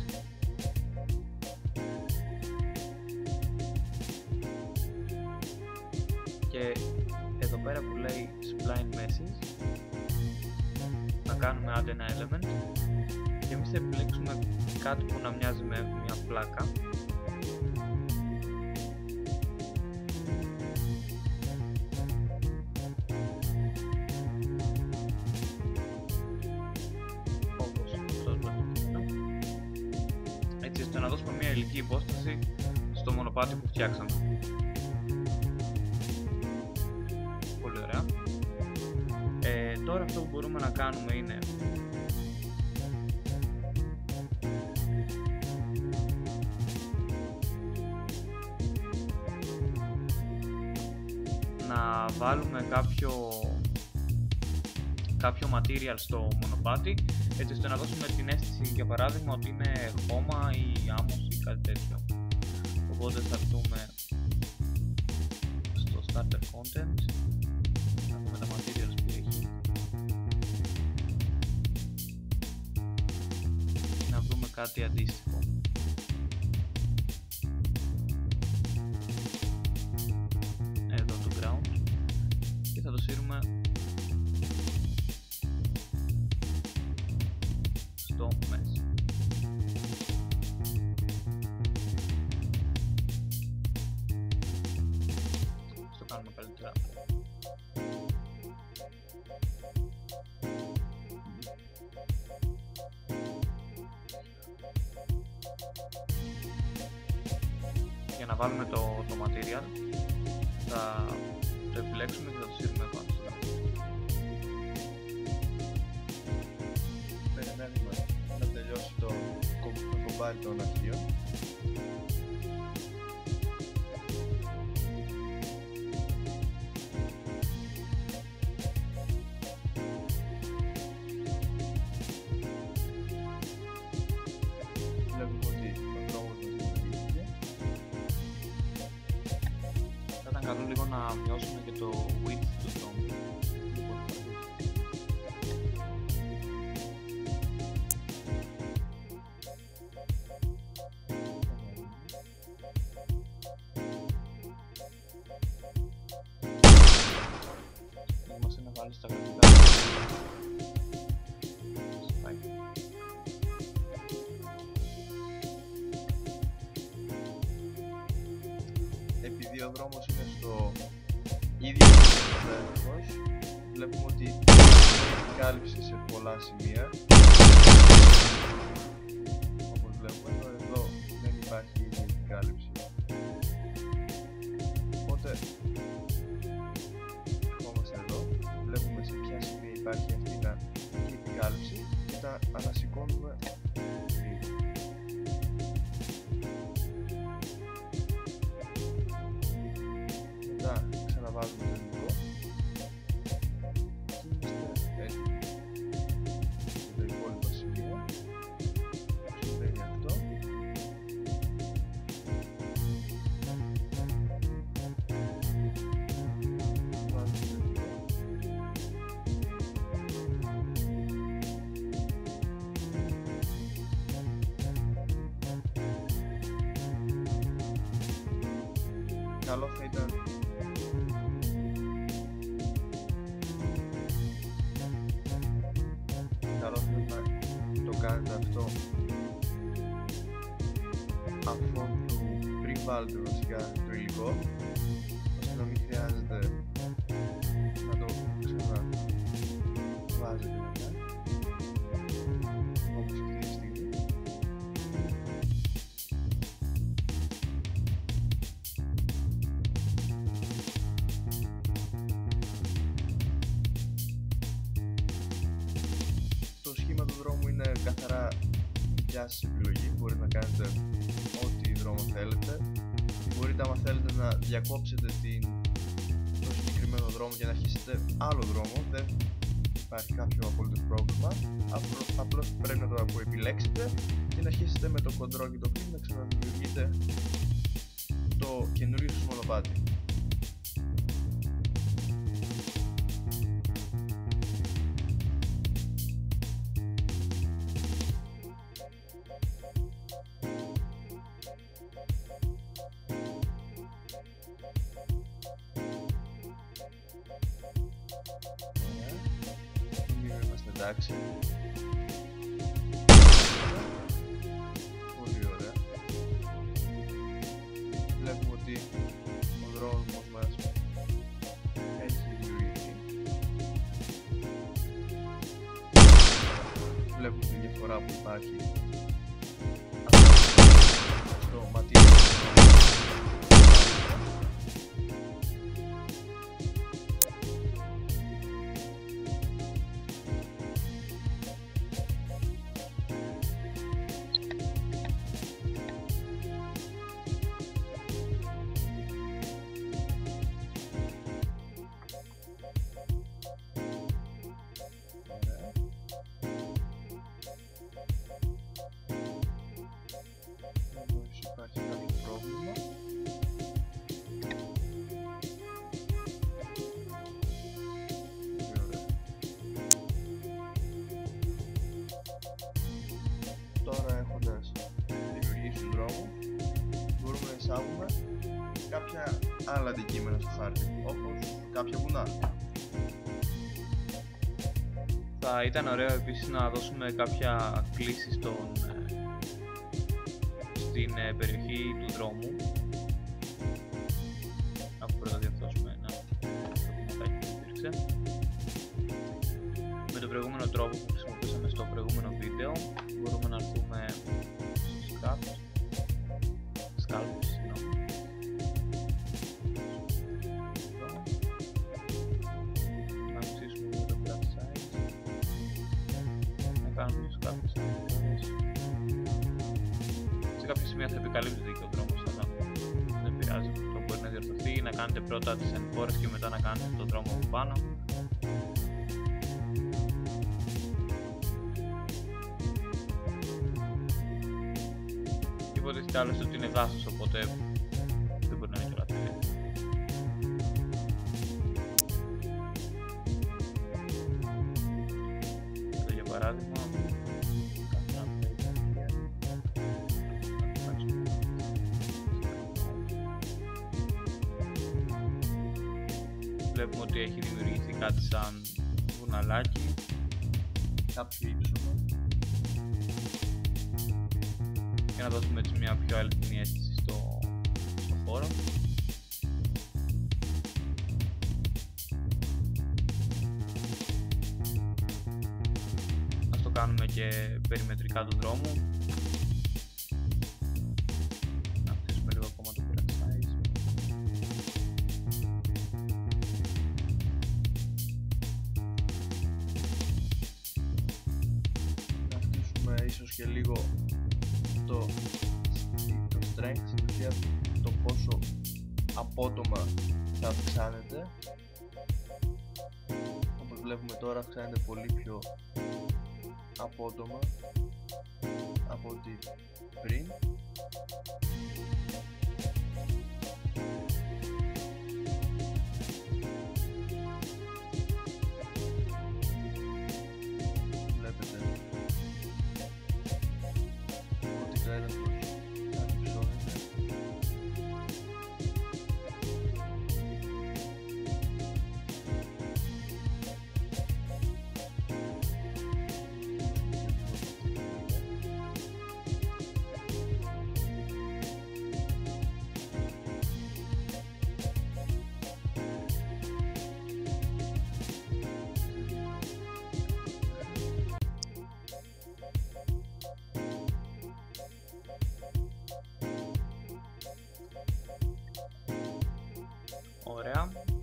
και εδώ πέρα που λέει spline message να κάνουμε add ένα element και εμείς θα επιλέξουμε κάτι που να μοιάζει με μια πλάκα. Όπως αυτό το κείμενο. Έτσι ώστε να δώσουμε μια υλική υπόσταση στο μονοπάτι που φτιάξαμε. Πολύ ωραία. Ε, τώρα αυτό που μπορούμε να κάνουμε είναι να βάλουμε κάποιο κάποιο material στο μονοπάτι έτσι ώστε να δώσουμε την αίσθηση για παράδειγμα ότι είναι χώμα ή άμμος ή κάτι τέτοιο. Οπότε θα έρθουμε στο starter content να δούμε τα materials που έχει, να βρούμε κάτι αντίστοιχο. Εδώ το ground και θα το σύρουμε στο μέσα. Στο κάνουμε καλύτερα. Για να βάλουμε το, το material θα το επιλέξουμε και θα το σύρουμε πάνω στο γράφο. Περιμένουμε να τελειώσει το κομπάρι των αρχείων. Βλέπουμε ότι ο δρόμος μας δημιουργήθηκε. Θα ήταν καλό λίγο να μειώσουμε και το width του δρόμου. Μας είναι βάλει στα γραφικά. Σπάει. Επειδή ο δρόμος είναι στο ίδιο έδαφος, βλέπουμε ότι έχει κάλυψη σε πολλά σημεία. Όπως βλέπουμε εδώ, εδώ δεν υπάρχει η ίδια κάλυψη. Οπότε ερχόμαστε εδώ, βλέπουμε σε ποια σημεία υπάρχει αυτή η επικάλυψη και τα ανασηκώνουμε. καλό θα ήταν καλό θα ήταν να το κάνετε αυτό αφού πριν βάλετε βασικά το υλικό, ώστε να μην χρειάζεται να το ξαναβάζετε μετά, όπως αυτή τη στιγμή. Το σχήμα του δρόμου είναι καθαρά δικιά σας επιλογή, μπορείτε να κάνετε ό,τι δρόμο θέλετε. Μπορείτε, άμα θέλετε, να διακόψετε την, το συγκεκριμένο δρόμο και να αρχίσετε άλλο δρόμο, δεν υπάρχει κάποιο απολύτως πρόβλημα. Απλώς πρέπει να το αποεπιλέξετε και να αρχίσετε με το κοντρόλ και το κλικ να ξαναδημιουργείτε το καινούριο σας μονοπάτι. Εντάξει. Πολύ ωραία. Βλέπουμε ότι ο δρόμος μας έχει δημιουργηθεί. Βλέπουμε τη διαφορά που υπάρχει στο ματιό. Υπάρχει κάποιο πρόβλημα. Τώρα, έχοντας δημιουργήσει τον δρόμο, μπορούμε να εισάγουμε κάποια άλλα αντικείμενα στο χάρτη, όπως κάποια βουνά. Θα ήταν ωραίο επίσης να δώσουμε κάποια κλίση στον, στην περιοχή του δρόμου. Να πρώτα διορθώσουμε ένα κομμάτάκι που υπήρξε. Με τον προηγούμενο τρόπο που χρησιμοποιήσαμε στο προηγούμενο βίντεο, μπορούμε να έρθουμε στο scalp, scalp, συγγνώμη. Να αυξήσουμε το brush size, να κάνουμε τους κάποιες αναφορές. Σε κάποια σημεία θα επικαλύπτεται και ο δρόμος, αλλά δεν πειράζει, αυτό μπορεί να διορθωθεί, να κάνετε πρώτα τις ενφόρες και μετά να κάνετε τον δρόμο από πάνω. Και υποτίθεται άλλωστε ότι είναι δάσος, οπότε δεν μπορεί να είναι και λατρεία. Εδώ για παράδειγμα, βλέπουμε ότι έχει δημιουργηθεί κάτι σαν βουναλάκι, κάποιο ύψωμα, για να δώσουμε έτσι μια πιο αληθινή αίσθηση στο, στο χώρο. Ας το κάνουμε και περιμετρικά του δρόμου. Να αφήσουμε λίγο ακόμα το brush size. Να αφήσουμε ίσως και λίγο το, το strength, στην ουσία το πόσο απότομα θα αυξάνεται. Όπως βλέπουμε τώρα, αυξάνεται πολύ πιο απότομα από ό,τι πριν. Βλέπετε ότι το έδαφος ανυψώνεται.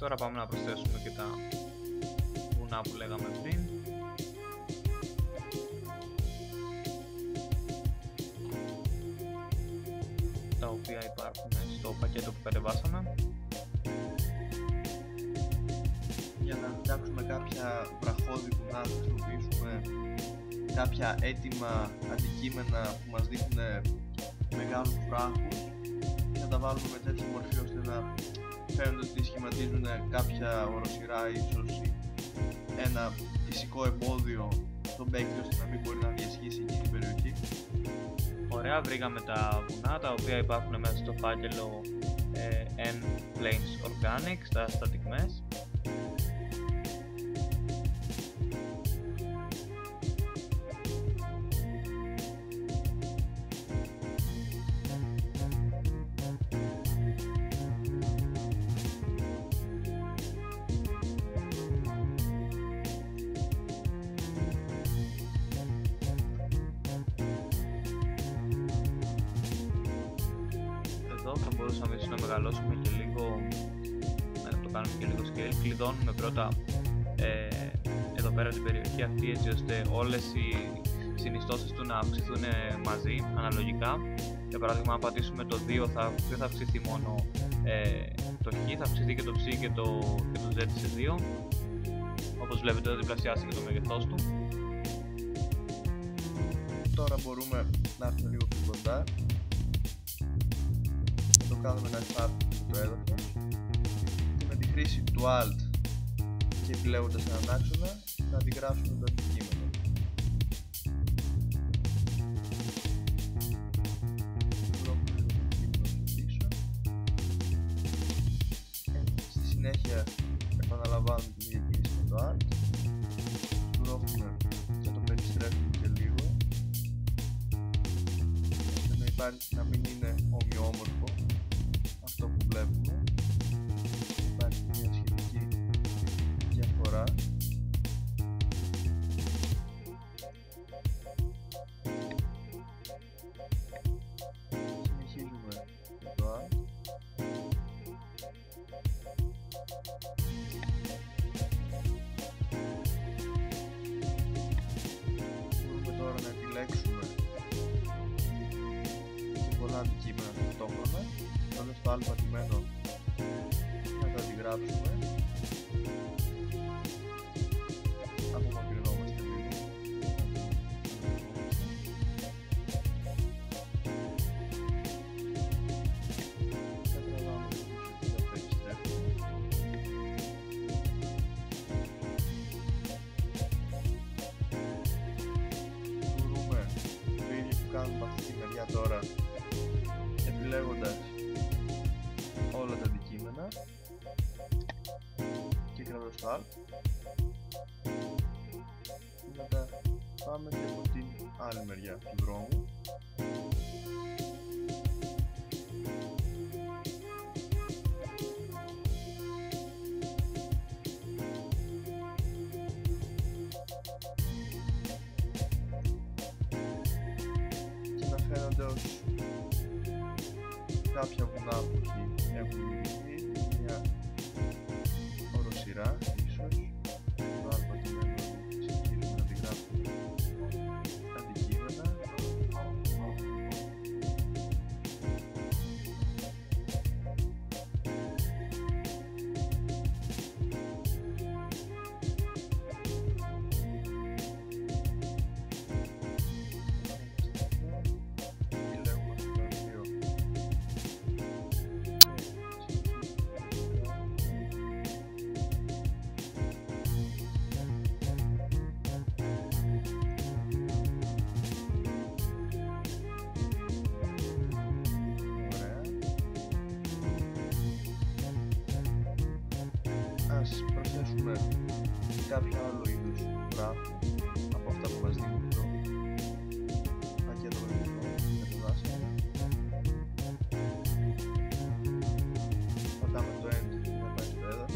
Τώρα πάμε να προσθέσουμε και τα βουνά που λέγαμε πριν. Τα οποία υπάρχουν στο πακέτο που κατεβάσαμε. Για να φτιάξουμε κάποια βραχώδη βουνά θα χρησιμοποιήσουμε κάποια έτοιμα αντικείμενα που μας δείχνουν μεγάλους βράχους και θα τα βάλουμε με τέτοια μορφή ώστε να φαίνονται ότι σχηματίζουν κάποια οροσειρά, ίσως ένα φυσικό εμπόδιο στον παίκτη ώστε να μην μπορεί να διασχίσει εκείνη την περιοχή. Ωραία, βρήκαμε τα βουνά τα οποία υπάρχουν μέσα στο φάκελο ε, N-Planes Organic, στα Static Mesh. Εδώ θα μπορούσαμε ίσως να μεγαλώσουμε και λίγο, να το κάνουμε και λίγο scale. Κλειδώνουμε πρώτα ε, εδώ πέρα την περιοχή αυτή, έτσι ώστε όλες οι συνιστώσεις του να αυξηθούν μαζί αναλογικά. Για παράδειγμα, αν πατήσουμε το δύο θα, δεν θα αυξηθεί μόνο ε, το χ, θα αυξηθεί και το ψ και το, και το z σε δύο. Όπως βλέπετε εδώ διπλασιάσει και το μέγεθός του. Τώρα μπορούμε να έρθουμε λίγο πιο κοντά. Το κάνουμε να υπάρχει το έδαφος και με τη χρήση του Alt και επιλέγοντας έναν άξονα να αντιγράψουμε το αντικείμενο. Βρούμε το αντικείμενο πίσω και στη συνέχεια επαναλαμβάνουμε την ίδια κίνηση με το Alt. Σκουρώχνουμε και το περιστρέφουμε και λίγο ώστε να υπάρχει, να μην είναι ομοιόμορφο αυτό που βλέπουμε. Υπάρχει μια σχετική διαφορά. Συνεχίζουμε με το Alt. Μπορούμε τώρα να επιλέξουμε και πολλά αντικείμενα ταυτόχρονα. Τώρα στο άλλο πατημένο να το αντιγράψουμε. Απομακρυνόμαστε λίγο. Θα τραβάμε λίγο και θα περιστρέφουμε. Μπορούμε το ίδιο που κάνουμε αυτή τη μεριά τώρα, επιλέγοντας όλα τα αντικείμενα και κρατώντας το Alt, να τα πάμε και από την άλλη μεριά του δρόμου. Και να φαίνονται ως κάποια βουνά που έχουν δημιουργηθεί, μια οροσειρά ίσως. Το άλλο πατημένο συνεχίζουμε να αντιγράφουμε αντικείμενα. Επιλέγουμε αυτό το δύο. Ας προσθέσουμε κάποιο άλλο είδους βράχο από αυτά που μας δίνει το πακέτο γραφικό που κατεβάσαμε. Πατάμε το End για να πάει στο έδαφος.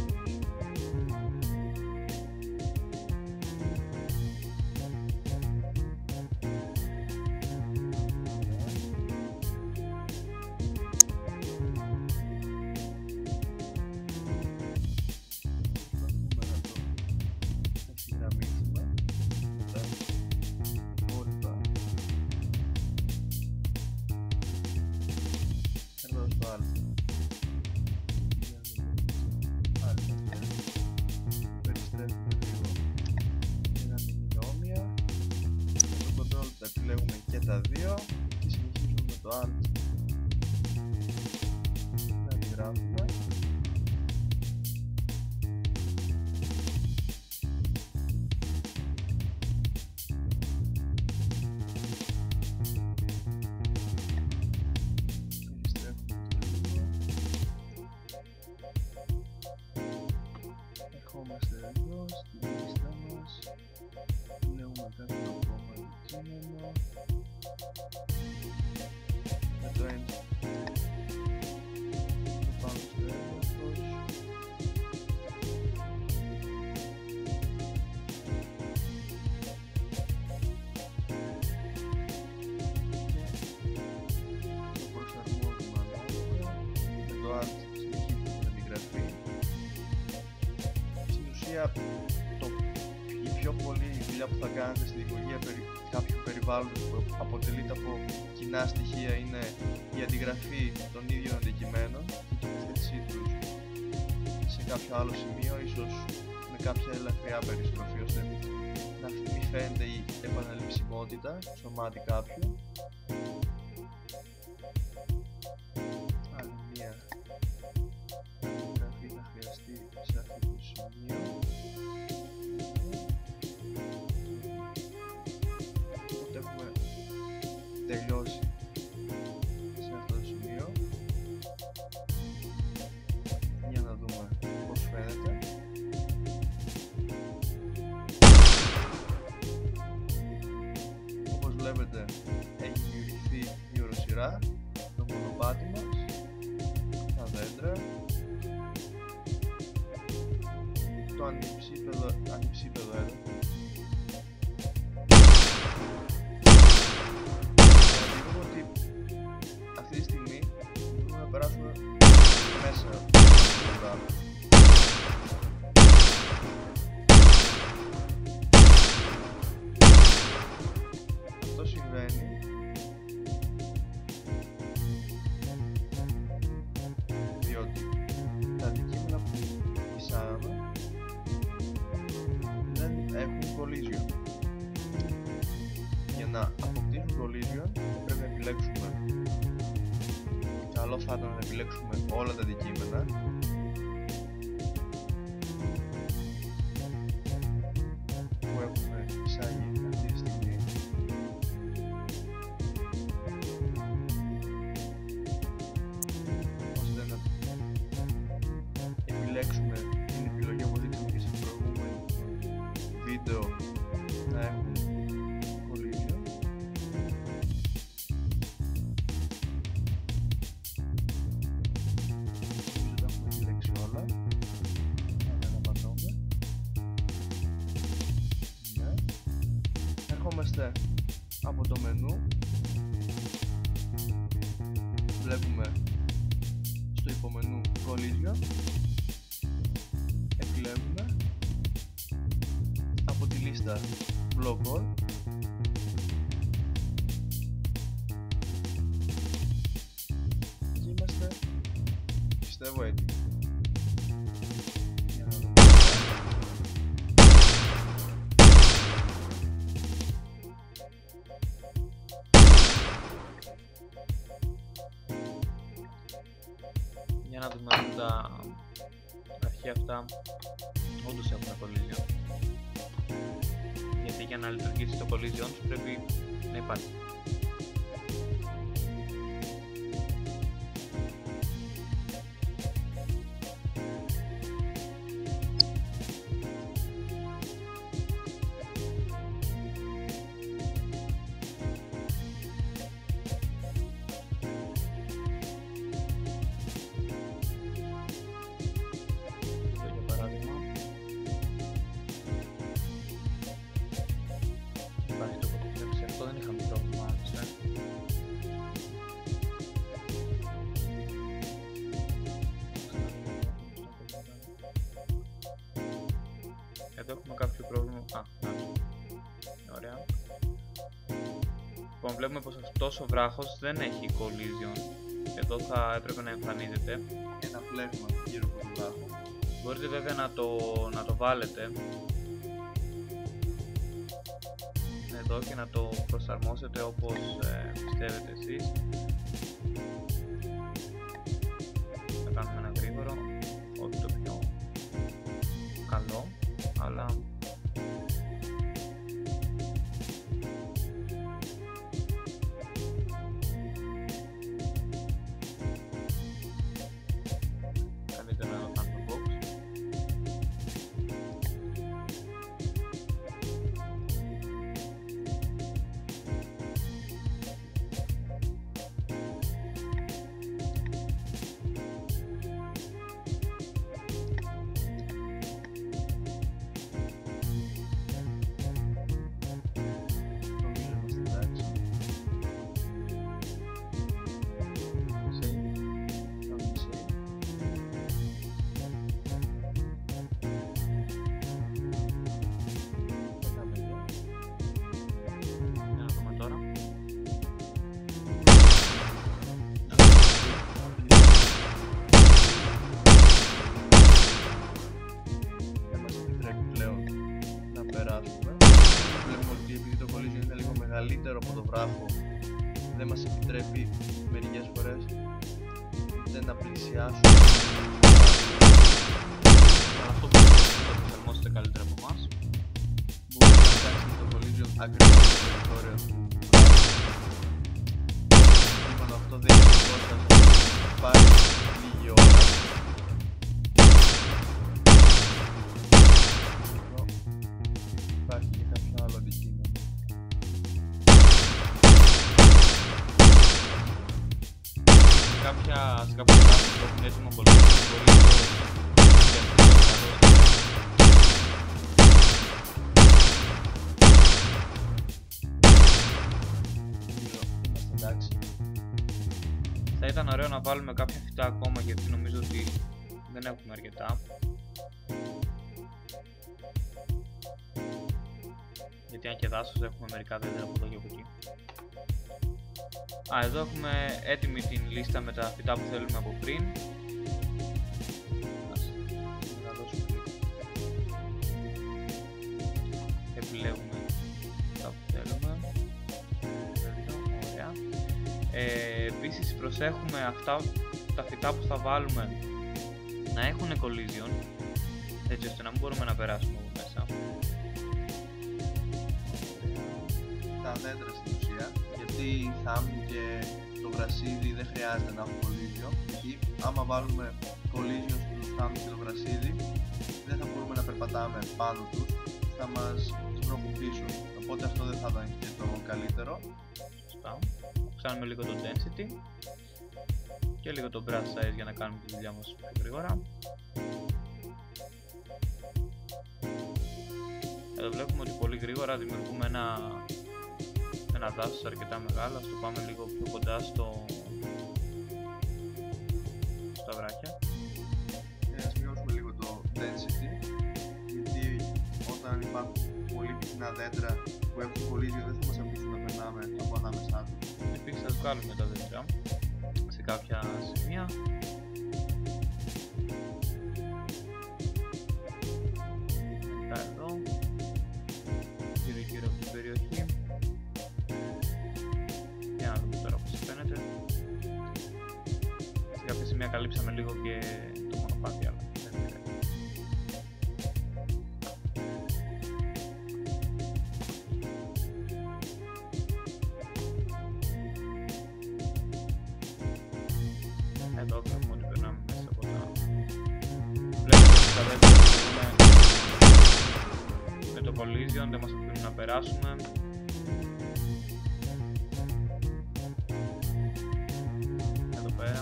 τα δύο και συνεχίζουμε με το Alt να αντιγράφουμε. Ερχόμαστε εδώ στη λίστα μας, βλέπουμε κάποιο ακόμα κείμενο με το end το πάμε στο έδαφος. Και το προσαρμόζουμε ανάλογα με το alt συνεχίζουμε την αντιγραφή. Το, η πιο πολύ δουλειά που θα κάνετε στη δημιουργία περι, κάποιου περιβάλλοντος που αποτελείται από κοινά στοιχεία είναι η αντιγραφή των ίδιων αντικειμένων και η τοποθέτησή τους σε κάποιο άλλο σημείο, ίσως με κάποια ελαφριά περιστροφή ώστε να μην φαίνεται η επαναληψιμότητα στο μάτι κάποιου. Άλλη μία αντιγραφή θα χρειαστεί σε αυτό το σημείο. Τελειώσει σε αυτό το σημείο για να δούμε πως φαίνεται. Όπως βλέπετε έχει δημιουργηθεί η οροσειρά, το μονοπάτι μας, τα δέντρα, το ανυψίπεδο, ανυψίπεδο έδαφος. Αυτή τη στιγμή μπορούμε να περάσουμε μέσα στο βράδυ. Αυτό συμβαίνει διότι τα αντικείμενα που εισάγαμε δεν έχουν collision. Για να αποκτήσουν collision πρέπει να επιλέξουμε. Καλό θα ήταν να επιλέξουμε όλα τα αντικείμενα που έχουμε εισάγει αυτή τη στιγμή. Ώστε να επιλέξουμε την επιλογή που δείξαμε και σε προηγούμενο βίντεο να έχουν collision. Ερχόμαστε από το μενού, βλέπουμε στο υπομενού collision, επιλέγουμε από τη λίστα block all και είμαστε, πιστεύω, έτοιμοι. Για να δούμε αν τα αρχεία αυτά όντως έχουν collision. Γιατί για να λειτουργήσει το collision πρέπει να υπάρχει. Εδώ έχουμε κάποιο πρόβλημα. Α, ωραία. Λοιπόν, βλέπουμε πως αυτός ο βράχος δεν έχει collision. Εδώ θα έπρεπε να εμφανίζεται ένα φλέγμα γύρω από τον βράχο. Μπορείτε βέβαια να το, να το βάλετε εδώ και να το προσαρμόσετε όπως ε, πιστεύετε εσείς. Θα κάνουμε ένα γρήγορο, όχι το πιο καλό, αλλά καλύτερα να το κάνουμε box. Μεγαλύτερο από το βράχο, δεν μας επιτρέπει μερικές φορές ούτε να πλησιάσουμε. Αυτό που θέλετε να το προσαρμόσετε καλύτερα από εμάς. Μπορείτε να φτιάξετε το collision ακριβώς στο περιθώριο του βράχου. Αυτό δεν είναι τόσο, θα πάρει λίγη ώρα. Υπάρχει και κάποιο άλλο αντικείμενο. Κάποια, σε κάποια πράγματα που έχουν έτοιμο πολύ, μπορεί να το εντάξει. Θα ήταν ωραίο να βάλουμε κάποια φυτά ακόμα, γιατί νομίζω ότι δεν έχουμε αρκετά. Γιατί αν και δάσος έχουμε μερικά δέντρα από εδώ και από εκεί. Α, εδώ έχουμε έτοιμη την λίστα με τα φυτά που θέλουμε από πριν. Επιλέγουμε τα που θέλουμε. Ωραία. Ε, επίσης προσέχουμε αυτά τα φυτά που θα βάλουμε να έχουν collision, έτσι ώστε να μην μπορούμε να περάσουμε από μέσα. Τα δέντρα στην ουσία, γιατί η θάμνη και το γρασίδι δεν χρειάζεται να έχουν collision, γιατί άμα βάλουμε collision στους θάμνη και το γρασίδι δεν θα μπορούμε να περπατάμε πάνω τους, θα μας σπρώχνουν πίσω, οπότε αυτό δεν θα ήταν και το καλύτερο. Σωστά. Αυξάνουμε λίγο το density και λίγο το brush size για να κάνουμε τη δουλειά μας πιο γρήγορα. Εδώ βλέπουμε ότι πολύ γρήγορα δημιουργούμε ένα, ένα δάσος αρκετά μεγάλο. Ας το πάμε λίγο πιο κοντά στο, στα βράχια. Και ας μειώσουμε λίγο το density, γιατί όταν υπάρχουν πολύ πυκνά δέντρα που έχουν collision δεν θα μας αφήσουν να περνάμε από ανάμεσά τους. Επίσης θα βγάλουμε τα δέντρα σε κάποια σημεία. Μετά εδώ, γύρω γύρω από την περιοχή. Για να δούμε τώρα πώς φαίνεται. Σε κάποια σημεία καλύψαμε λίγο και το μονοπάτι, αλλά δεν είναι. Εδώ βλέπουμε ότι περνάμε μέσα από τα... Βλέπετε ότι τα δέντρα με το collision δεν μας αφήνουν να περάσουμε. Εδώ πέρα.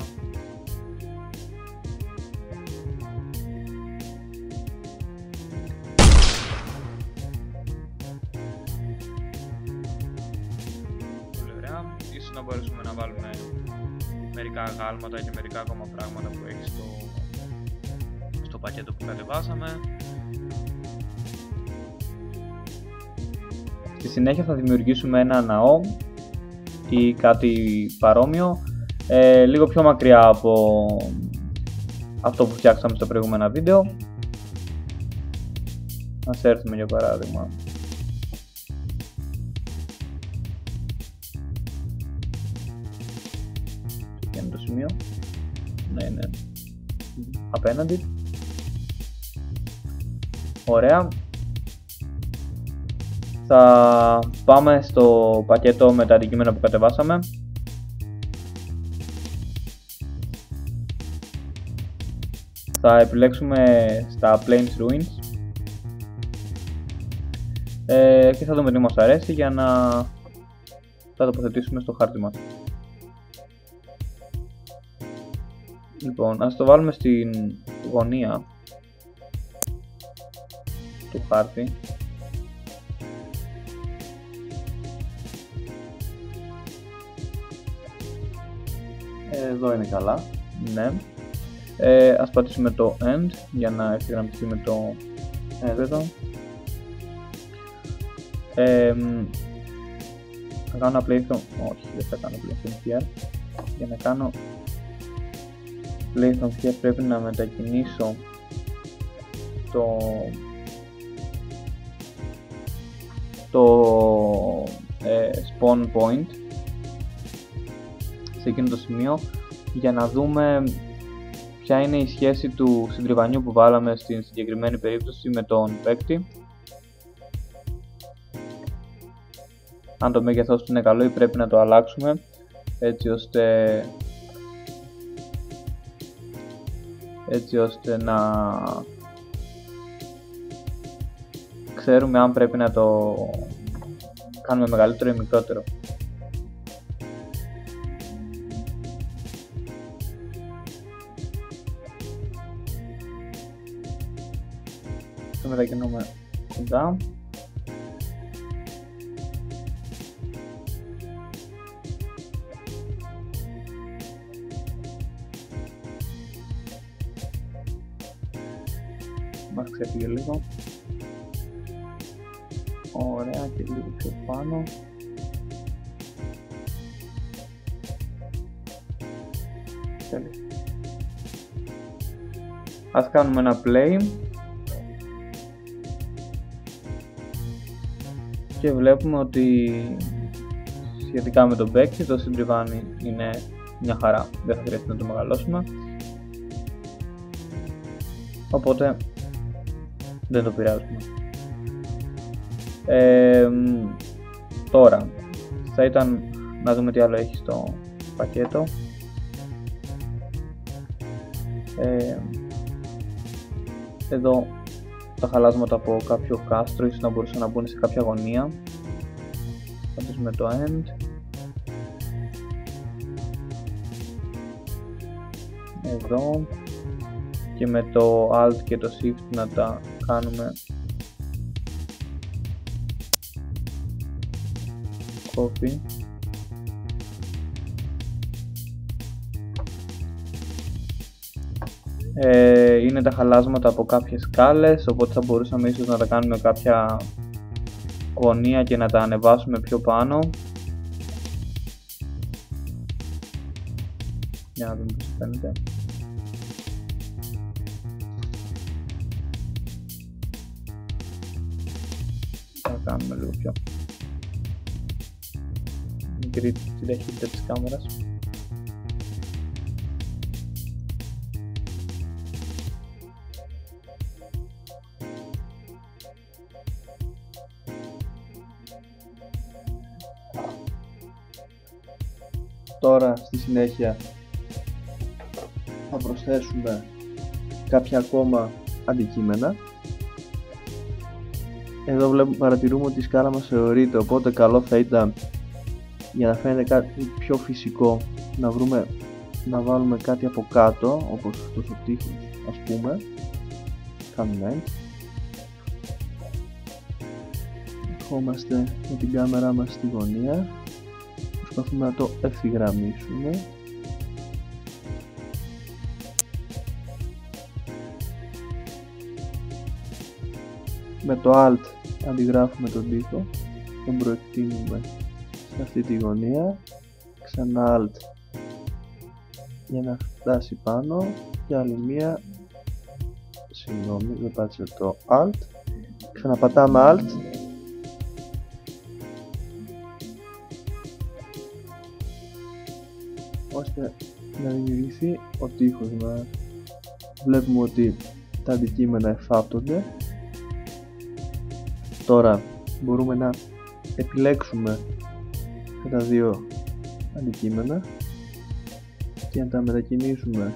Πολύ ωραία. Ίσως να μπορέσουμε να βάλουμε μερικά γάλματα και μερικά ακόμα πράγματα που έχει στο, στο πακέτο που κατεβάσαμε. Στη συνέχεια θα δημιουργήσουμε ένα ναό ή κάτι παρόμοιο, ε, λίγο πιο μακριά από αυτό που φτιάξαμε στα προηγούμενα βίντεο. Ας έρθουμε για παράδειγμα ποιο είναι το σημείο. Ναι, είναι απέναντι. Ωραία. Θα πάμε στο πακέτο με τα αντικείμενα που κατεβάσαμε. Θα επιλέξουμε στα Plains Ruins ε, και θα δούμε τι μας αρέσει για να τα τοποθετήσουμε στο χάρτη μας. Λοιπόν, ας το βάλουμε στην γωνία του χάρτη. Εδώ είναι καλά. Ναι. Ε, ας πατήσουμε το End για να ευθυγραμμιστεί με το επίπεδο. Ε, θα κάνω ένα playthrough, όχι δεν θα κάνω playthrough here. Για να κάνω playthrough here πρέπει να μετακινήσω το το ε, spawn point σε εκείνο το σημείο για να δούμε ποια είναι η σχέση του συντριβανιού που βάλαμε στην συγκεκριμένη περίπτωση με τον παίκτη. Αν το μέγεθός του είναι καλό ή πρέπει να το αλλάξουμε έτσι ώστε έτσι ώστε να ξέρουμε αν πρέπει να το κάνουμε μεγαλύτερο ή μικρότερο. Το μετακινούμε κοντά. Μας ξέφυγε λίγο. Ωραία, και λίγο πιο πάνω. Τέλεια. Ας κάνουμε ένα play και βλέπουμε ότι σχετικά με τον παίκτη το συντριβάνι είναι μια χαρά, δεν θα χρειάζεται να το μεγαλώσουμε, οπότε δεν το πειράζουμε. Ε, τώρα θα ήταν να δούμε τι άλλο έχει στο πακέτο. Ε, εδώ τα χαλάσματα από κάποιο κάστρο ίσως να μπορούσαν να μπουν σε κάποια γωνία. Θα αφήσουμε το end. Εδώ και με το alt και το shift να τα κάνουμε copy. Ε, είναι τα χαλάσματα από κάποιες σκάλες, οπότε θα μπορούσαμε ίσως να τα κάνουμε κάποια γωνία και να τα ανεβάσουμε πιο πάνω. Για να δούμε πώς φαίνεται. Θα κάνουμε λίγο πιο μικρή την ταχύτητα της κάμερας. Τώρα στη συνέχεια θα προσθέσουμε κάποια ακόμα αντικείμενα. Εδώ βλέπουμε, παρατηρούμε ότι η σκάλα μας θεωρείται, οπότε καλό θα ήταν για να φαίνεται κάτι πιο φυσικό να βρούμε, να βάλουμε κάτι από κάτω, όπως αυτός ο τοίχος ας πούμε. Κάνουμε έτσι. Ερχόμαστε με την κάμερά μας στη γωνία. Προσπαθούμε να το ευθυγραμμίσουμε. Με το Alt αντιγράφουμε τον τοίχο, τον προεκτείνουμε σε αυτή τη γωνία, ξανά Alt για να φτάσει πάνω και άλλη μία, συγγνώμη δεν πάτησε το Alt, ξαναπατάμε Alt ώστε να δημιουργηθεί ο τοίχος μας. Βλέπουμε ότι τα αντικείμενα εφάπτονται. Τώρα μπορούμε να επιλέξουμε τα δύο αντικείμενα και να τα μετακινήσουμε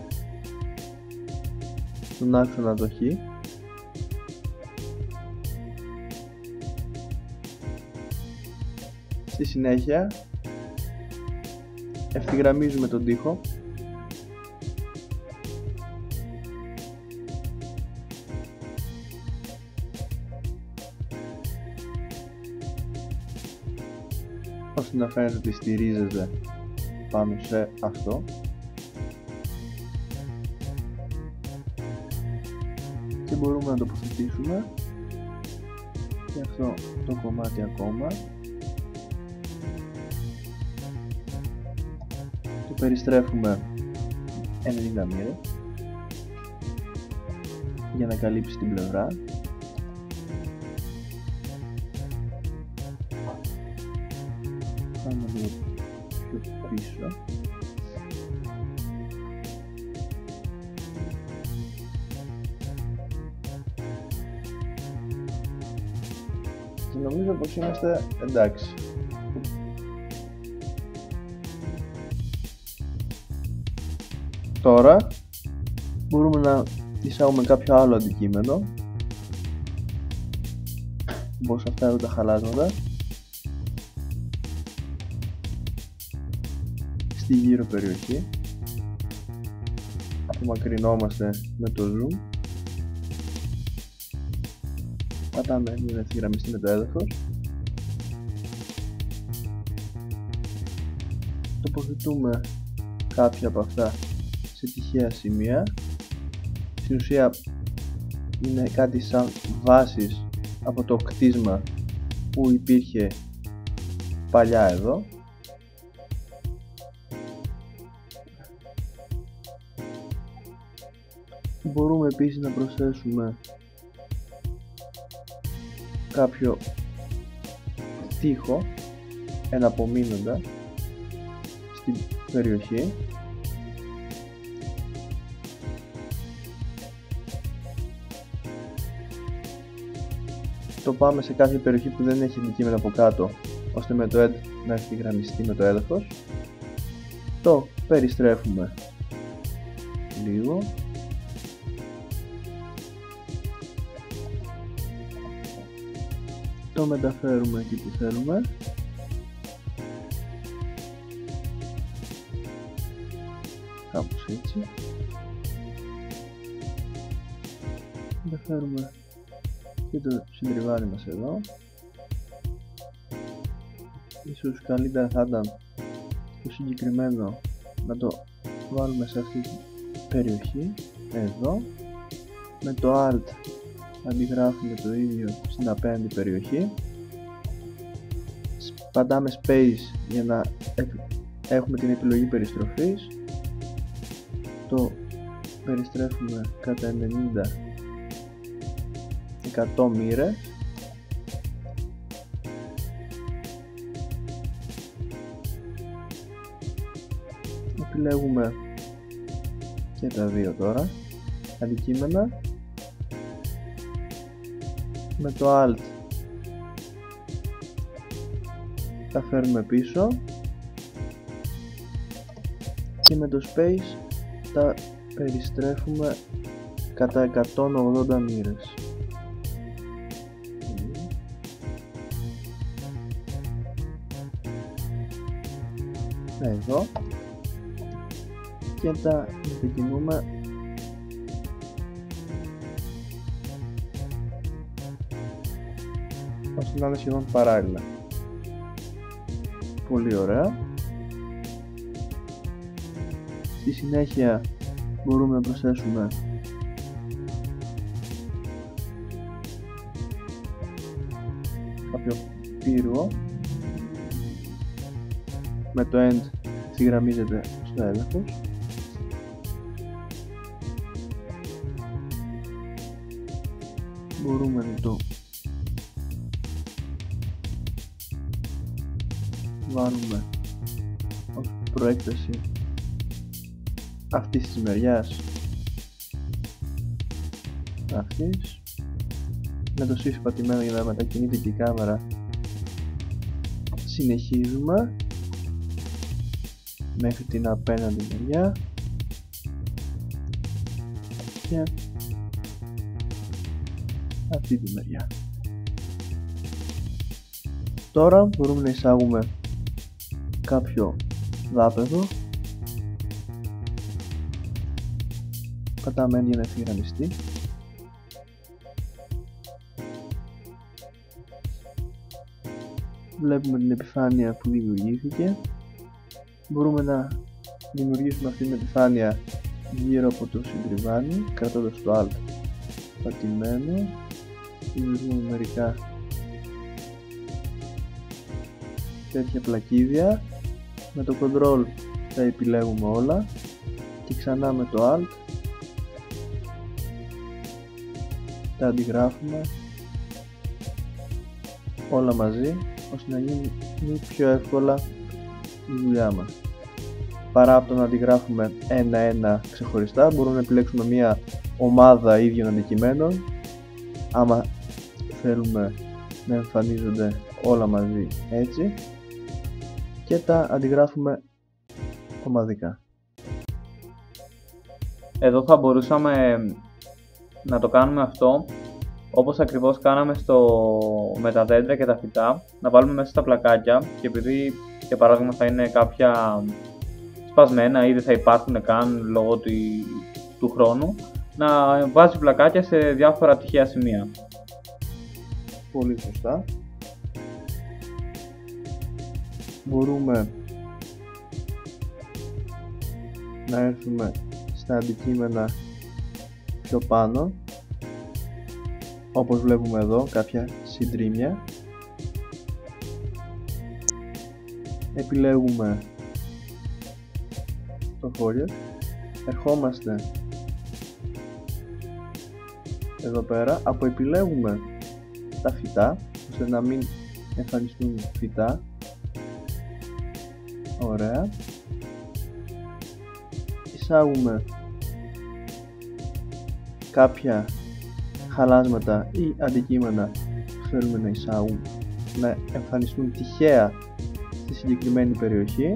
στον άξονα το Χ. Στη συνέχεια ευθυγραμμίζουμε τον τοίχο ώστε να φαίνεται ότι στηρίζεται πάνω σε αυτό. Και μπορούμε να τοποθετήσουμε και αυτό το κομμάτι ακόμα. Το περιστρέφουμε ενενήντα μοίρες για να καλύψει την πλευρά. Πάμε λίγο πιο πίσω. Και νομίζω πως είμαστε εντάξει. Τώρα μπορούμε να εισάγουμε κάποιο άλλο αντικείμενο, όπως αυτά εδώ τα χαλάσματα, στη γύρω περιοχή. Απομακρυνόμαστε με το zoom, πατάμε για να ευθυγραμμιστεί με το έδαφος, τοποθετούμε κάποια από αυτά σε τυχαία σημεία. Στην ουσία είναι κάτι σαν βάσεις από το κτίσμα που υπήρχε παλιά εδώ. Μπορούμε επίσης να προσθέσουμε κάποιο τοίχο, ένα απομείνοντα στην περιοχή. Το πάμε σε κάθε περιοχή που δεν έχει αντικείμενο από κάτω, ώστε με το edge να ευθυγραμμιστεί με το έδαφος. Το περιστρέφουμε λίγο. Το μεταφέρουμε εκεί που θέλουμε. Κάπως έτσι. Μεταφέρουμε και το συντριβάνι μας εδώ. Ίσως καλύτερα θα ήταν το συγκεκριμένο να το βάλουμε σε αυτή την περιοχή εδώ. Με το Alt αντιγράφουμε το ίδιο στην απέναντι περιοχή. Πατάμε Space για να έχουμε την επιλογή περιστροφής. Το περιστρέφουμε κατά ενενήντα εκατό μοίρες. Επιλέγουμε και τα δύο τώρα αντικείμενα. Με το Alt τα φέρνουμε πίσω και με το Space τα περιστρέφουμε κατά εκατόν ογδόντα μοίρες. Εδώ και τα μετακινούμε ώστε να είναι σχεδόν παράλληλα. Πολύ ωραία. Στη συνέχεια μπορούμε να προσθέσουμε κάποιο πύργο. Με το end ευθυγραμμίζεται στο έδαφος. Μπορούμε να το βάλουμε ως προέκταση αυτής της μεριάς, αυτής, με το shift πατημένο για να μετακινείται και η κάμερα. Συνεχίζουμε μέχρι την απέναντι μεριά και αυτή τη μεριά. Τώρα μπορούμε να εισάγουμε κάποιο δάπεδο. Πατάμε για να ευθυγραμμιστεί. Βλέπουμε την επιφάνεια που δημιουργήθηκε. Μπορούμε να δημιουργήσουμε αυτή την επιφάνεια γύρω από το συντριβάνι, κρατώντας το Alt πατημένο. Δημιουργούμε μερικά τέτοια πλακίδια. Με το Control τα επιλέγουμε όλα και ξανά με το Alt τα αντιγράφουμε όλα μαζί, ώστε να γίνει πιο εύκολα η δουλειά μας. Παρά από το να αντιγράφουμε ένα-ένα ξεχωριστά, μπορούμε να επιλέξουμε μια ομάδα ίδιων αντικειμένων, άμα θέλουμε να εμφανίζονται όλα μαζί έτσι, και τα αντιγράφουμε ομαδικά. Εδώ θα μπορούσαμε να το κάνουμε αυτό όπως ακριβώς κάναμε στο... με τα δέντρα και τα φυτά, να βάλουμε μέσα στα πλακάκια, και επειδή για παράδειγμα θα είναι κάποια σπασμένα ή δεν θα υπάρχουν καν λόγω του, του χρόνου, να βάζει πλακάκια σε διάφορα τυχαία σημεία. Πολύ σωστά. Μπορούμε να έρθουμε στα αντικείμενα πιο πάνω, όπως βλέπουμε εδώ κάποια συντρίμια. Επιλέγουμε το φόλιο, ερχόμαστε εδώ πέρα, από επιλέγουμε τα φυτά ώστε να μην εμφανιστούν φυτά. Ωραία. Εισάγουμε κάποια χαλάσματα ή αντικείμενα που θέλουμε να εισάγουμε, να εμφανιστούν τυχαία στη συγκεκριμένη περιοχή.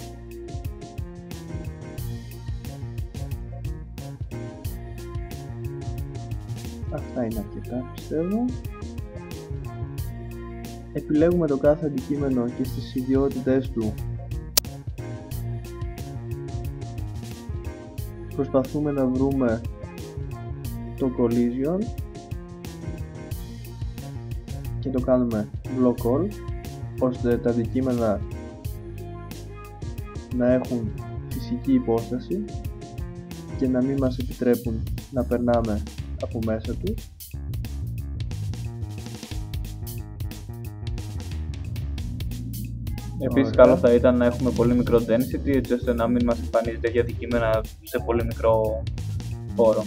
Αυτά είναι αρκετά, πιστεύω. Επιλέγουμε το κάθε αντικείμενο και στις ιδιότητες του. Προσπαθούμε να βρούμε το collision και το κάνουμε block all, ώστε τα αντικείμενα να έχουν φυσική υπόσταση και να μην μας επιτρέπουν να περνάμε από μέσα του. Επίσης, καλό θα ήταν να έχουμε πολύ μικρό density, έτσι ώστε να μην μας εμφανίζει τέτοια αντικείμενα σε πολύ μικρό χώρο.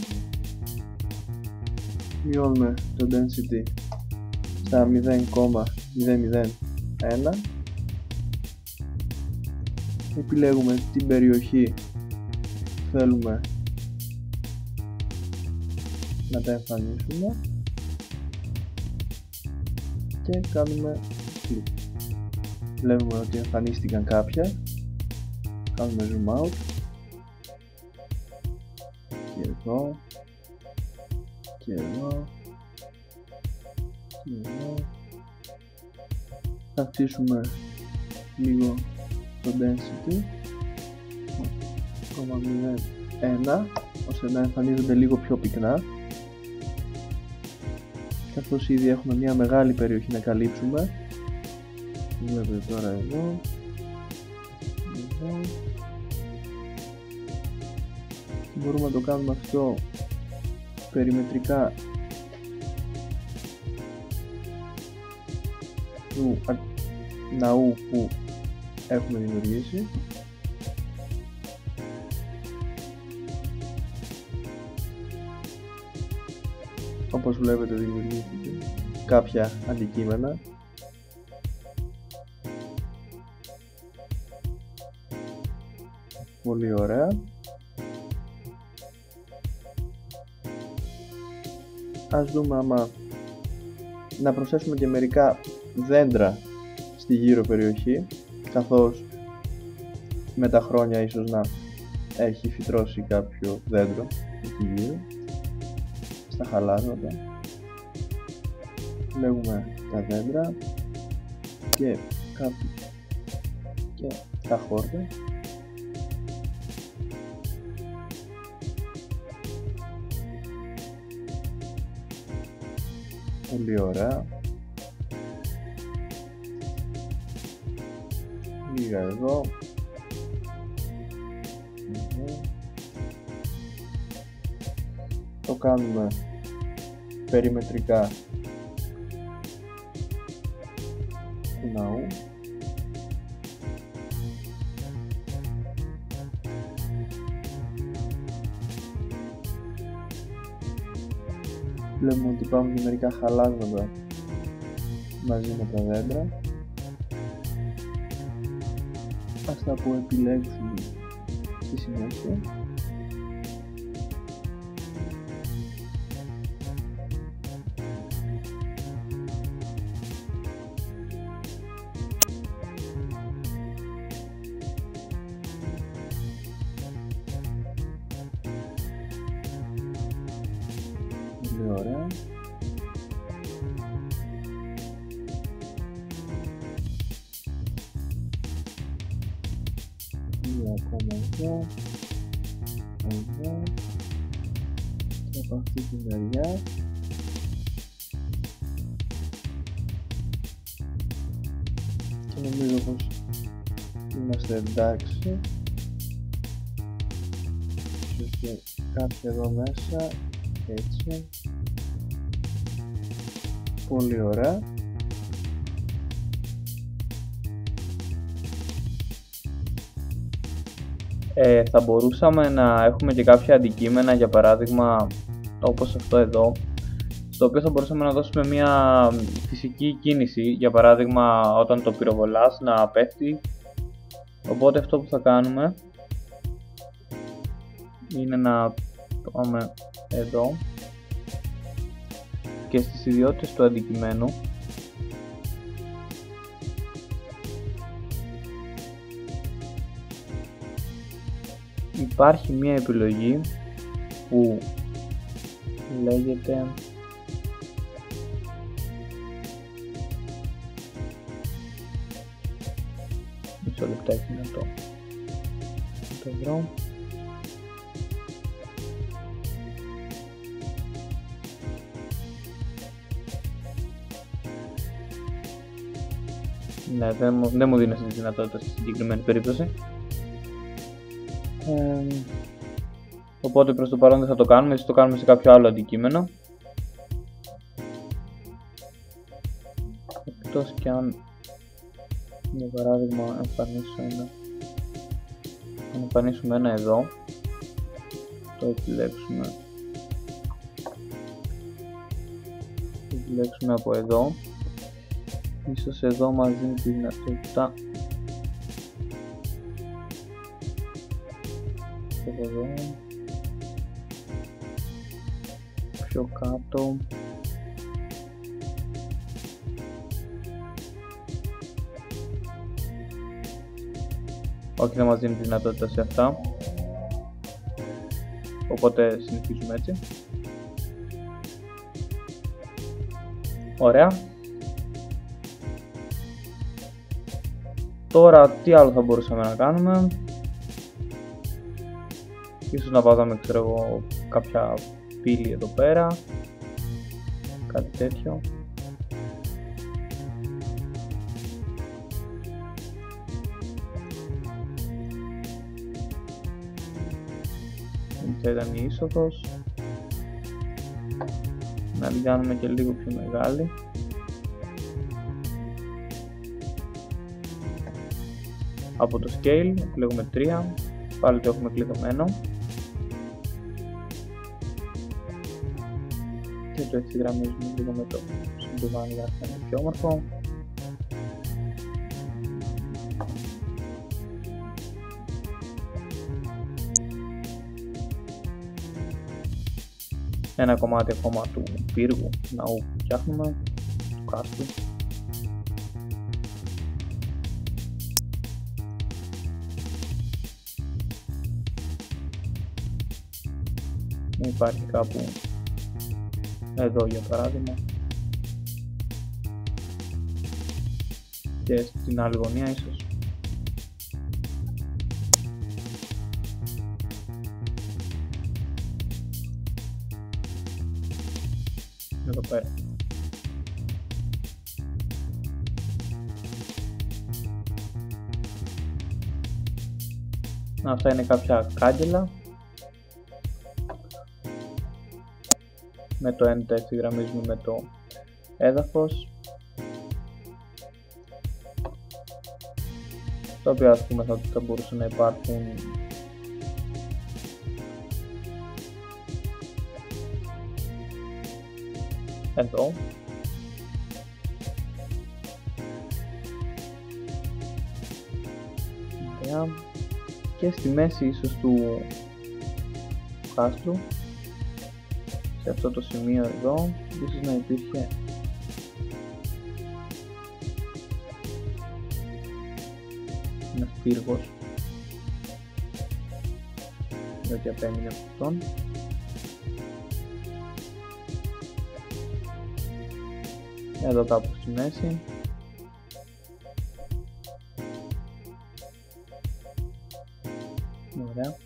Μειώνουμε το density στα μηδέν κόμμα μηδέν μηδέν ένα. Επιλέγουμε την περιοχή που θέλουμε να τα εμφανίσουμε και κάνουμε click. Βλέπουμε ότι εμφανίστηκαν κάποια. Κάνουμε zoom out και εδώ και εδώ και εδώ. Θα αυξήσουμε λίγο το density κόμμα μηδέν ένα, ώστε να εμφανίζονται λίγο πιο πυκνά, καθώς ήδη έχουμε μια μεγάλη περιοχή να καλύψουμε. Βλέπετε τώρα εδώ, εδώ. Μπορούμε να το κάνουμε αυτό περιμετρικά του ναού που έχουμε δημιουργήσει. Όπως βλέπετε, δημιουργήθηκε κάποια αντικείμενα. Πολύ ωραία. ας δούμε άμα να προσθέσουμε και μερικά δέντρα στη γύρω περιοχή, καθώς με τα χρόνια ίσως να έχει φυτρώσει κάποιο δέντρο εκεί γύρω, στα χαλάσματα. Λέγουμε τα δέντρα και κάποιοι και τα χόρτα. Πολύ ωραία. Λίγα εδώ. Εδώ. Το κάνουμε περιμετρικά του ναού. Βλέπουμε ότι υπάρχουν και μερικά χαλάσματα μαζί με τα δέντρα. Ας τα πω επιλέξουμε στη συνέχεια. Πολύ ωραία. Μία ακόμα εδώ. Εδώ. Και από αυτή τη μεριά. Και νομίζω πως είμαστε εντάξει. Ίσως και κάποια εδώ μέσα. Έτσι. Πολύ ωραία. Ε, θα μπορούσαμε να έχουμε και κάποια αντικείμενα, για παράδειγμα όπως αυτό εδώ, στο οποίο θα μπορούσαμε να δώσουμε μια φυσική κίνηση, για παράδειγμα όταν το πυροβολάς να πέφτει. Οπότε αυτό που θα κάνουμε είναι να πάμε εδώ και στις ιδιότητες του αντικειμένου υπάρχει μία επιλογή που λέγεται μισό λεπτάκι να το, να το βρω. Ναι, δεν μου, δεν μου δίνει αυτή τη δυνατότητα στη συγκεκριμένη περίπτωση. Ε, οπότε προς το παρόν δεν θα το κάνουμε, ίσως το κάνουμε σε κάποιο άλλο αντικείμενο. Εκτός και αν, για παράδειγμα, εμφανίσω ένα, αν εμφανίσουμε ένα εδώ, το επιλέξουμε, το επιλέξουμε από εδώ. Ίσως εδώ μας δίνει τη δυνατότητα εδώ πιο κάτω όχι, δεν μας δίνει τη δυνατότητα σε αυτά, οπότε συνεχίζουμε έτσι. Ωραία. Τώρα τι άλλο θα μπορούσαμε να κάνουμε? Ίσως να βάζαμε, ξέρω εγώ, κάποια πύλη εδώ πέρα, κάτι τέτοιο. Θα ήταν η είσοδος. Να την κάνουμε και λίγο πιο μεγάλη. Από το scale επιλέγουμε τρία, πάλι το έχουμε κλειδωμένο και το ευθυγραμμίζουμε λίγο με το συντουβάνι για να είναι πιο όμορφο. ένα κομμάτι ακόμα του πύργου του ναού που φτιάχνουμε, του κάστρου. Υπάρχει κάπου εδώ για παράδειγμα, και στην άλλη γωνία ίσως. Εδώ πέρα. Αυτά είναι κάποια κάγκελα. Με το ένα τα ευθυγραμμίζουμε με το έδαφος, τα οποία ας πούμε θα, θα μπορούσαν να υπάρχουν εδώ. Ωραία. Και στη μέση ίσως του κάστρου, σε αυτό το σημείο εδώ, ίσως να υπήρχε ένας πύργος, διότι απέμεινε από αυτόν. Εδώ κάπου στη μέση. Ωραία.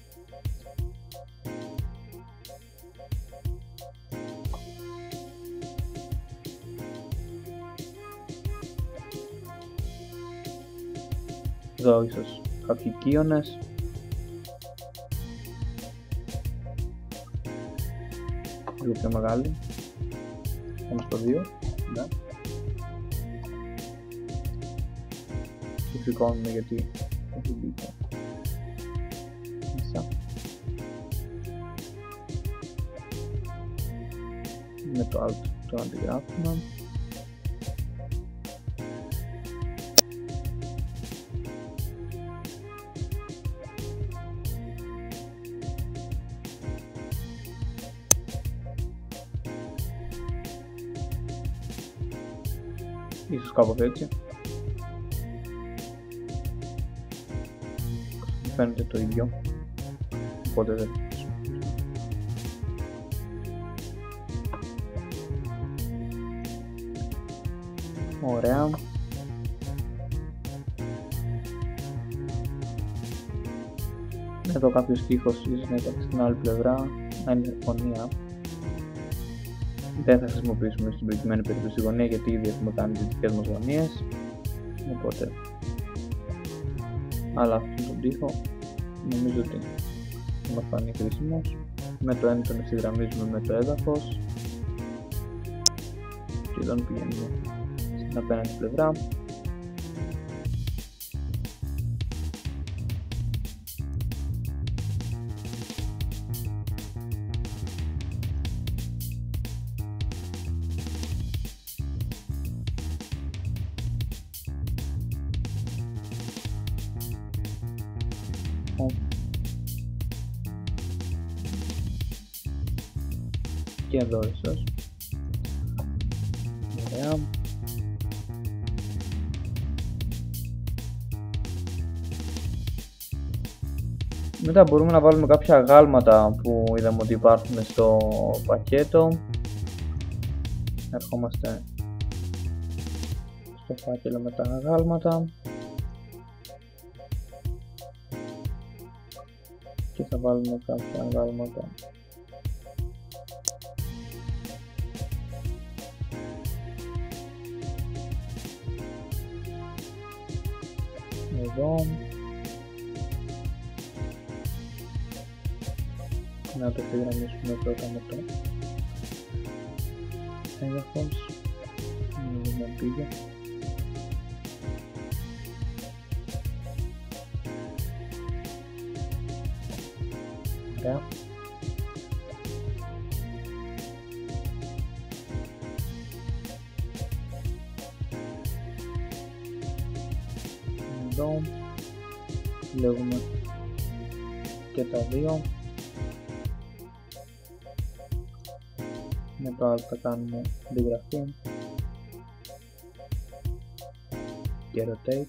Εδώ ίσως κάποιοι κύονες. Λίγο πιο μεγάλη. Πάμε στο δύο. Ναι. Το σηκώνουμε γιατί έχει μπει μέσα. Με το άλλο το αντιγράφουμε. Ίσως κάπως έτσι. Φαίνεται το ίδιο. Οπότε δεν. Ωραία. Εδώ κάποιος τοίχος ίσως να υπάρχει στην άλλη πλευρά, να είναι γωνία. Δεν θα χρησιμοποιήσουμε στην προκειμένη περίπτωση γωνία γιατί ήδη έχουμε κάνει τις δικές μας γωνίες. Οπότε, αλλά αυτόν τον τοίχο νομίζω ότι θα μας φανεί χρήσιμος. Με το ένα τον ευθυγραμμίζουμε με το έδαφος και εδώ πηγαίνουμε στην απέναντι πλευρά. Και εδώ ίσως. Ωραία. Μετά μπορούμε να βάλουμε κάποια γάλματα που είδαμε ότι υπάρχουν στο πακέτο. Ερχόμαστε στο φάκελο με τα γάλματα και θα βάλουμε κάποια γάλματα εδώ. Να το ευθυγραμμίσουμε πρώτα με το έδαφος. Να δούμε αν πήγε. Ωραία. Εδώ λέγουμε και τα δύο. Με το άλλο θα κάνουμε αντιγραφή και rotate.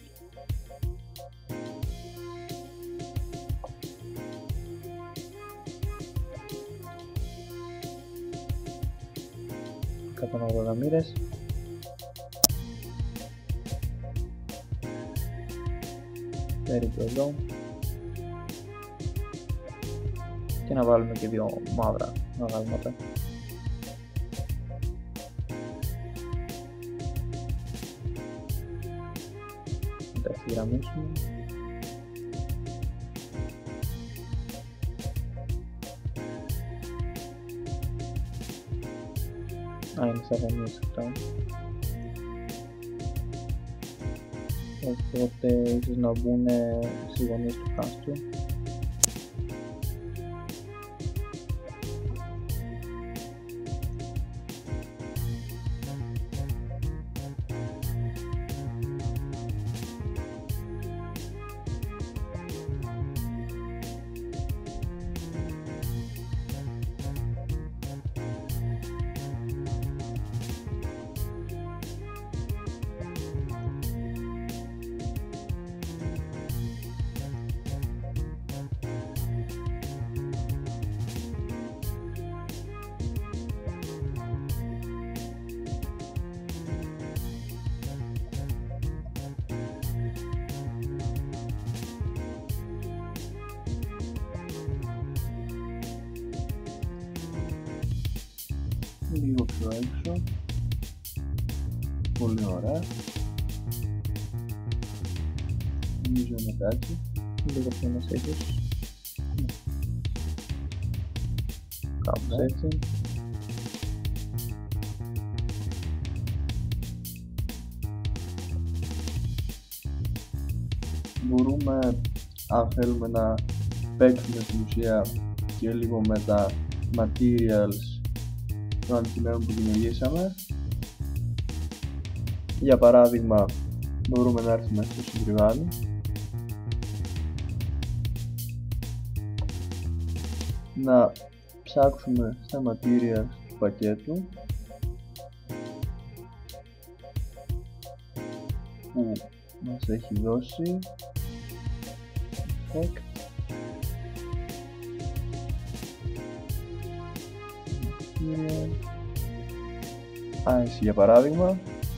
εκατόν ογδόντα μοίρες. Περίπου εδώ. Και να βάλουμε και δύο μαύρα αγάλματα. Να τα ευθυγραμμίσουμε. Α, είναι σαν γωνίες αυτά. Οπότε ίσως να μπουν στις γωνίες του κάστου. Λίγο πιο έξω. Πολύ ωραία. Νομίζω είναι εντάξει. Λίγο πιο μέσα ίσως. Κάπως έτσι. Μπορούμε, αν θέλουμε, να παίξουμε στην ουσία και λίγο με τα materials των αντικειμένων που δημιουργήσαμε. Για παράδειγμα, μπορούμε να έρθουμε στο συντριβάνι να ψάξουμε στα materials του πακέτου που μας έχει δώσει effect. Ice για παράδειγμα,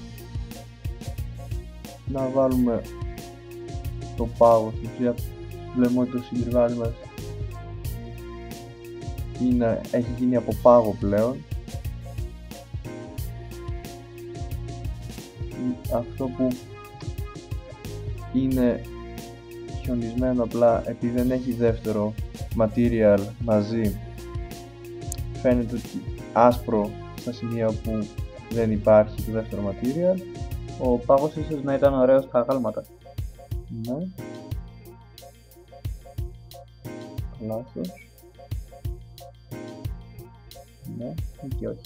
να βάλουμε το πάγο στην ουσία. Βλέπουμε ότι το συντριβάνι μας είναι, έχει γίνει από πάγο πλέον. Αυτό που είναι χιονισμένο απλά επειδή δεν έχει δεύτερο material μαζί, φαίνεται ότι άσπρο στα σημεία που δεν υπάρχει το δεύτερο material. Ο πάγος ίσως να ήταν ωραίος στα αγάλματα. Ναι. Λάθος. Ναι, και όχι.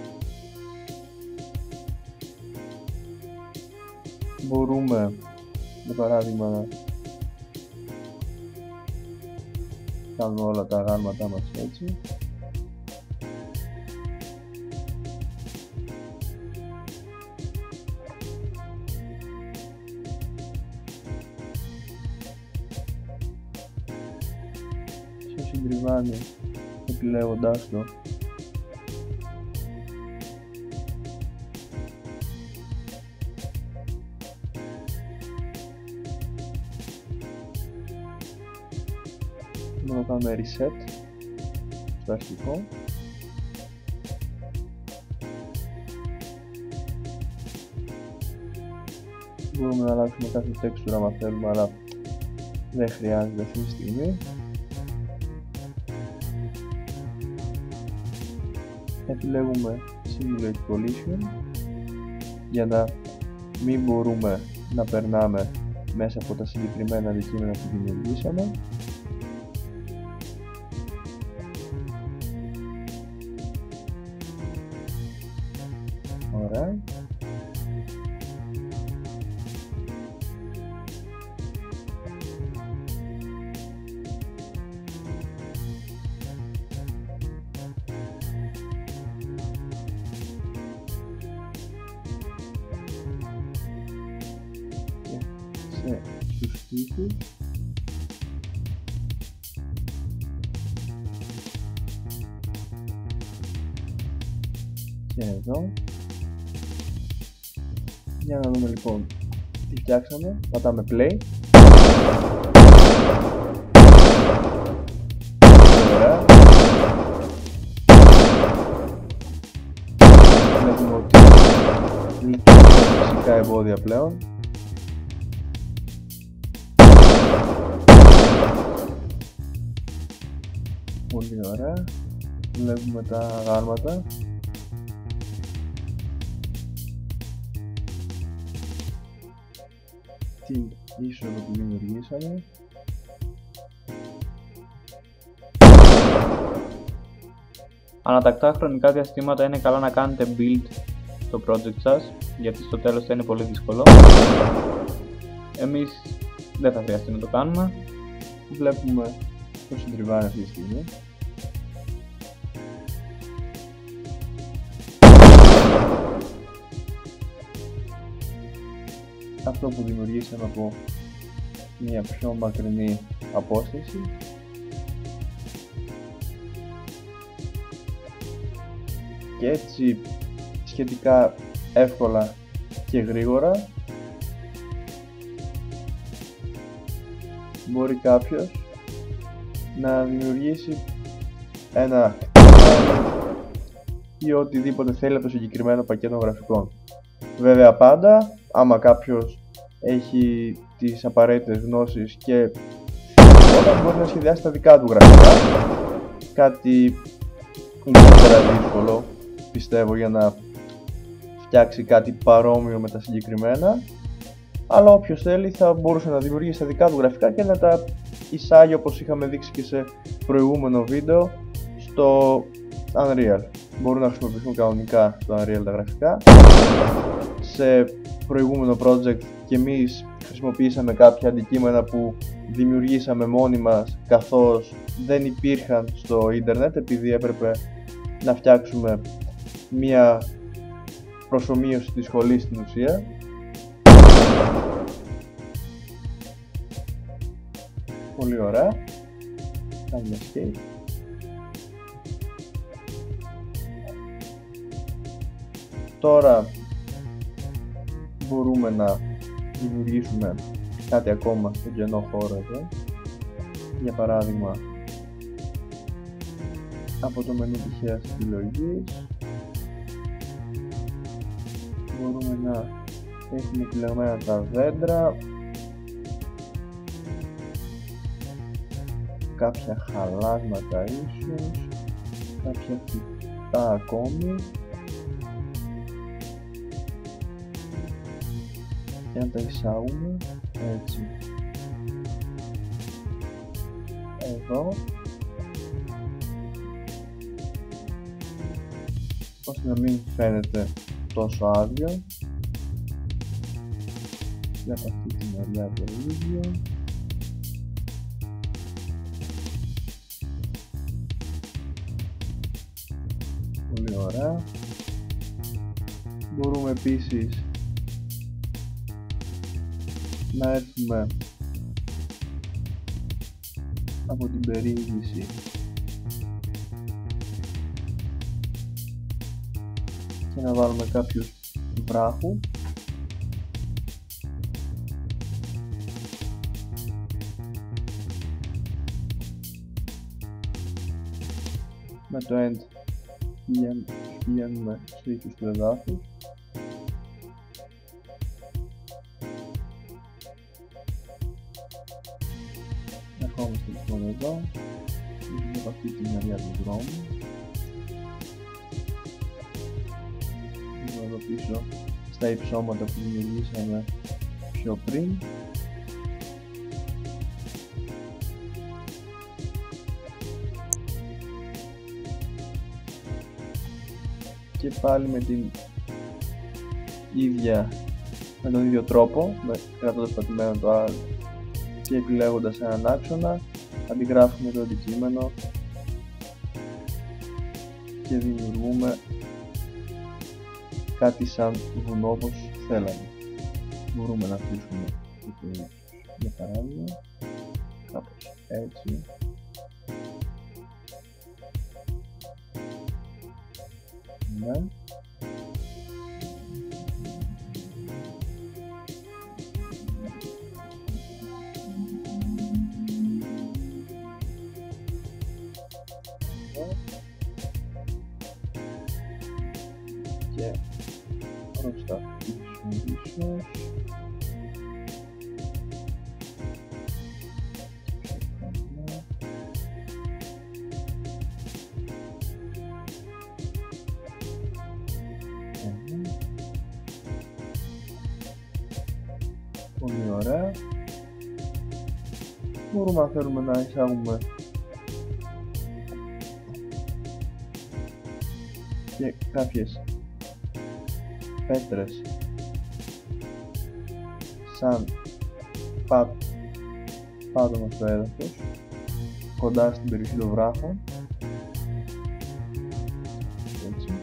Μπορούμε, για παράδειγμα, να κάνουμε όλα τα αγάλματά μας έτσι. Στο συντριβάνι, επιλέγοντάς το, μπορούμε να κάνουμε reset στο αρχικό. Μπορούμε να αλλάξουμε κάθε texture άμα θέλουμε, αλλά δεν χρειάζεται αυτή τη στιγμή. Επιλέγουμε Simulate Collision για να μην μπορούμε να περνάμε μέσα από τα συγκεκριμένα αντικείμενα που δημιουργήσαμε. Ωραία. τους τοίχους. Και εδώ. Για να δούμε λοιπόν τι φτιάξαμε. Πατάμε play. Ωραία. Βλέπουμε ότι λειτουργούν φυσικά εμπόδια πλέον. Πολύ ωραία. Βλέπουμε τα γάλματα. Την είσοδο που δημιουργήσαμε. Ανατακτά χρονικά διαστήματα είναι καλά να κάνετε build το project σας, γιατί στο τέλος θα είναι πολύ δύσκολο. Εμείς δεν θα χρειαστεί να το κάνουμε. Βλέπουμε το συντριβάνει αυτή τη στιγμή. Αυτό που δημιουργήσαμε από μια πιο μακρινή απόσταση. Και έτσι σχετικά εύκολα και γρήγορα μπορεί κάποιος να δημιουργήσει ένα ή οτιδήποτε θέλει από το συγκεκριμένο πακέτο γραφικών. Βέβαια πάντα, άμα κάποιος έχει τις απαραίτητες γνώσεις και όλα μπορεί να σχεδιάσει τα δικά του γραφικά. Κάτι ιδιαίτερα δύσκολο πιστεύω για να φτιάξει κάτι παρόμοιο με τα συγκεκριμένα, αλλά όποιος θέλει θα μπορούσε να δημιουργήσει τα δικά του γραφικά και να τα εισάγει, όπως είχαμε δείξει και σε προηγούμενο βίντεο, στο Unreal. Μπορούν να χρησιμοποιηθούν κανονικά στο Unreal τα γραφικά. Σε προηγούμενο project και εμείς χρησιμοποιήσαμε κάποια αντικείμενα που δημιουργήσαμε μόνοι μας, καθώς δεν υπήρχαν στο ίντερνετ, επειδή έπρεπε να φτιάξουμε μία προσομοίωση της σχολής στην ουσία. Πολύ ωραία. Κάνουμε escape. Τώρα μπορούμε να δημιουργήσουμε κάτι ακόμα στο κενό χώρο εδώ. Για παράδειγμα, από το μενού τυχαίας επιλογής μπορούμε να έχουμε επιλεγμένα τα δέντρα, κάποια χαλάσματα ίσως, κάποια φυτά ακόμη, και να τα εισάγουμε έτσι εδώ, ώστε να μην φαίνεται τόσο άδειο. Για αυτή τη μεριά το ίδιο. Πολύ ωραία. Μπορούμε επίσης να έρθουμε από την περιήγηση και να βάλουμε κάποιους βράχους. Με το end πηγαίνουμε στους οίκους του εδάφους. Ερχόμαστε λοιπόν εδώ, έχουμε από αυτή τη μεριά του δρόμου. Εδώ πίσω στα υψώματα που δημιουργήσαμε πιο πριν. Και πάλι με την ίδια, με τον ίδιο τρόπο, κρατώντας πατημένο το Alt και επιλέγοντας έναν άξονα, αντιγράφουμε το αντικείμενο και δημιουργούμε κάτι σαν βουνό όπως θέλαμε. Μπορούμε να αφήσουμε το ίδιο. Για παράδειγμα, κάπως έτσι. Ναι. Και προς τα πίσω ίσως. Πολύ ωραία. Μπορούμε να θέλουμε να εισάγουμε και κάποιες πέτρες σαν πά, πάτωμα στο έδαφος κοντά στην περιοχή των βράχων, έτσι.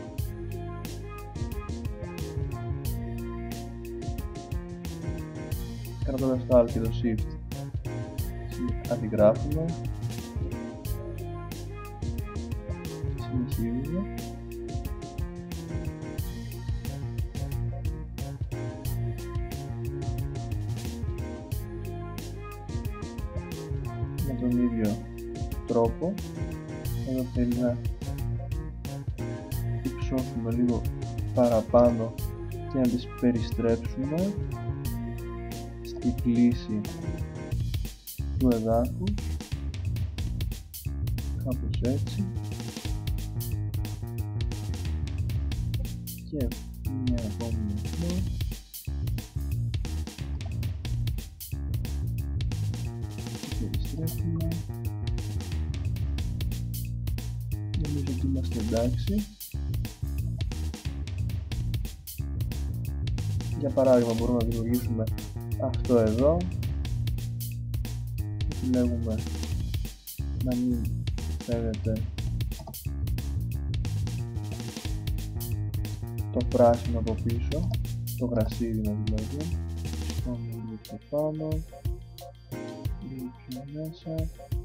Κρατώντας το Alt και το Shift αντιγράφουμε, συνεχίζουμε. Με τον ίδιο τρόπο, εδώ θέλει να υψώσουμε λίγο παραπάνω και να τις περιστρέψουμε στη πλήση του εδάφους, κάπως έτσι, και μια επόμενη εδώ. Περιστρέφουμε. Νομίζω ότι είμαστε εντάξει. Για παράδειγμα μπορούμε να δημιουργήσουμε αυτό εδώ. Επιλέγουμε να μην φαίνεται το πράσινο από πίσω, το γρασίδι να δηλαδή. Πάμε λίγο πιο πάνω, λίγο πιο μέσα.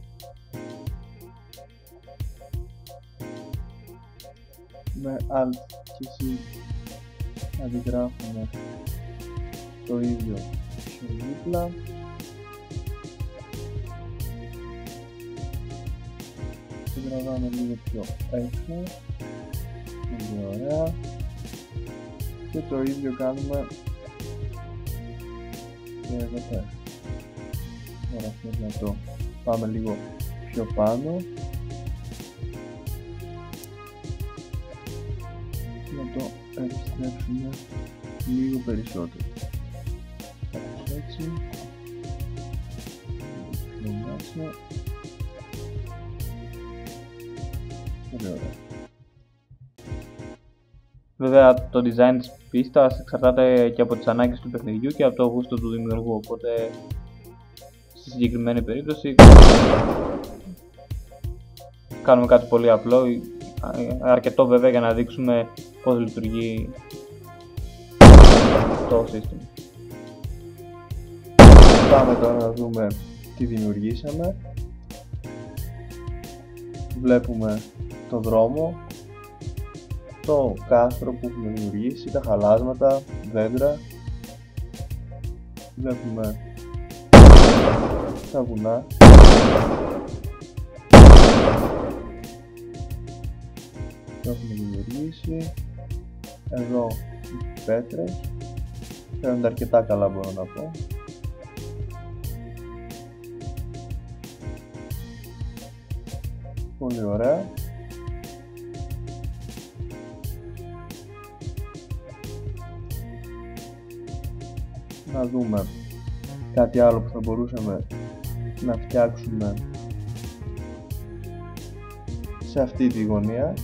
Με Alt και C αντιγράφουμε το ίδιο πιο δίπλα. Και τραβάμε λίγο πιο έξω. Πολύ ωραία. Και το ίδιο κάνουμε και εδώ πέρα. Τώρα θέλω να το πάμε λίγο πιο πάνω. Να το περιστρέψουμε λίγο περισσότερο. Κάπως έτσι. Πιο μέσα. Πολύ ωραία. Βέβαια το design της πίστας εξαρτάται και από τις ανάγκες του παιχνιδιού και από το γούστο του δημιουργού, οπότε στη συγκεκριμένη περίπτωση κάνουμε κάτι πολύ απλό, αρκετό βέβαια για να δείξουμε πώς λειτουργεί το σύστημα. Πάμε τώρα να δούμε τι δημιουργήσαμε. Βλέπουμε το δρόμο, το κάστρο που έχουμε δημιουργήσει, τα χαλάσματα, δέντρα. Βλέπουμε τα βουνά. Το έχουμε δημιουργήσει. Εδώ οι πέτρες. Φαίνονται αρκετά καλά, μπορώ να πω. Πολύ ωραία. Να δούμε κάτι άλλο που θα μπορούσαμε να φτιάξουμε σε αυτή τη γωνία.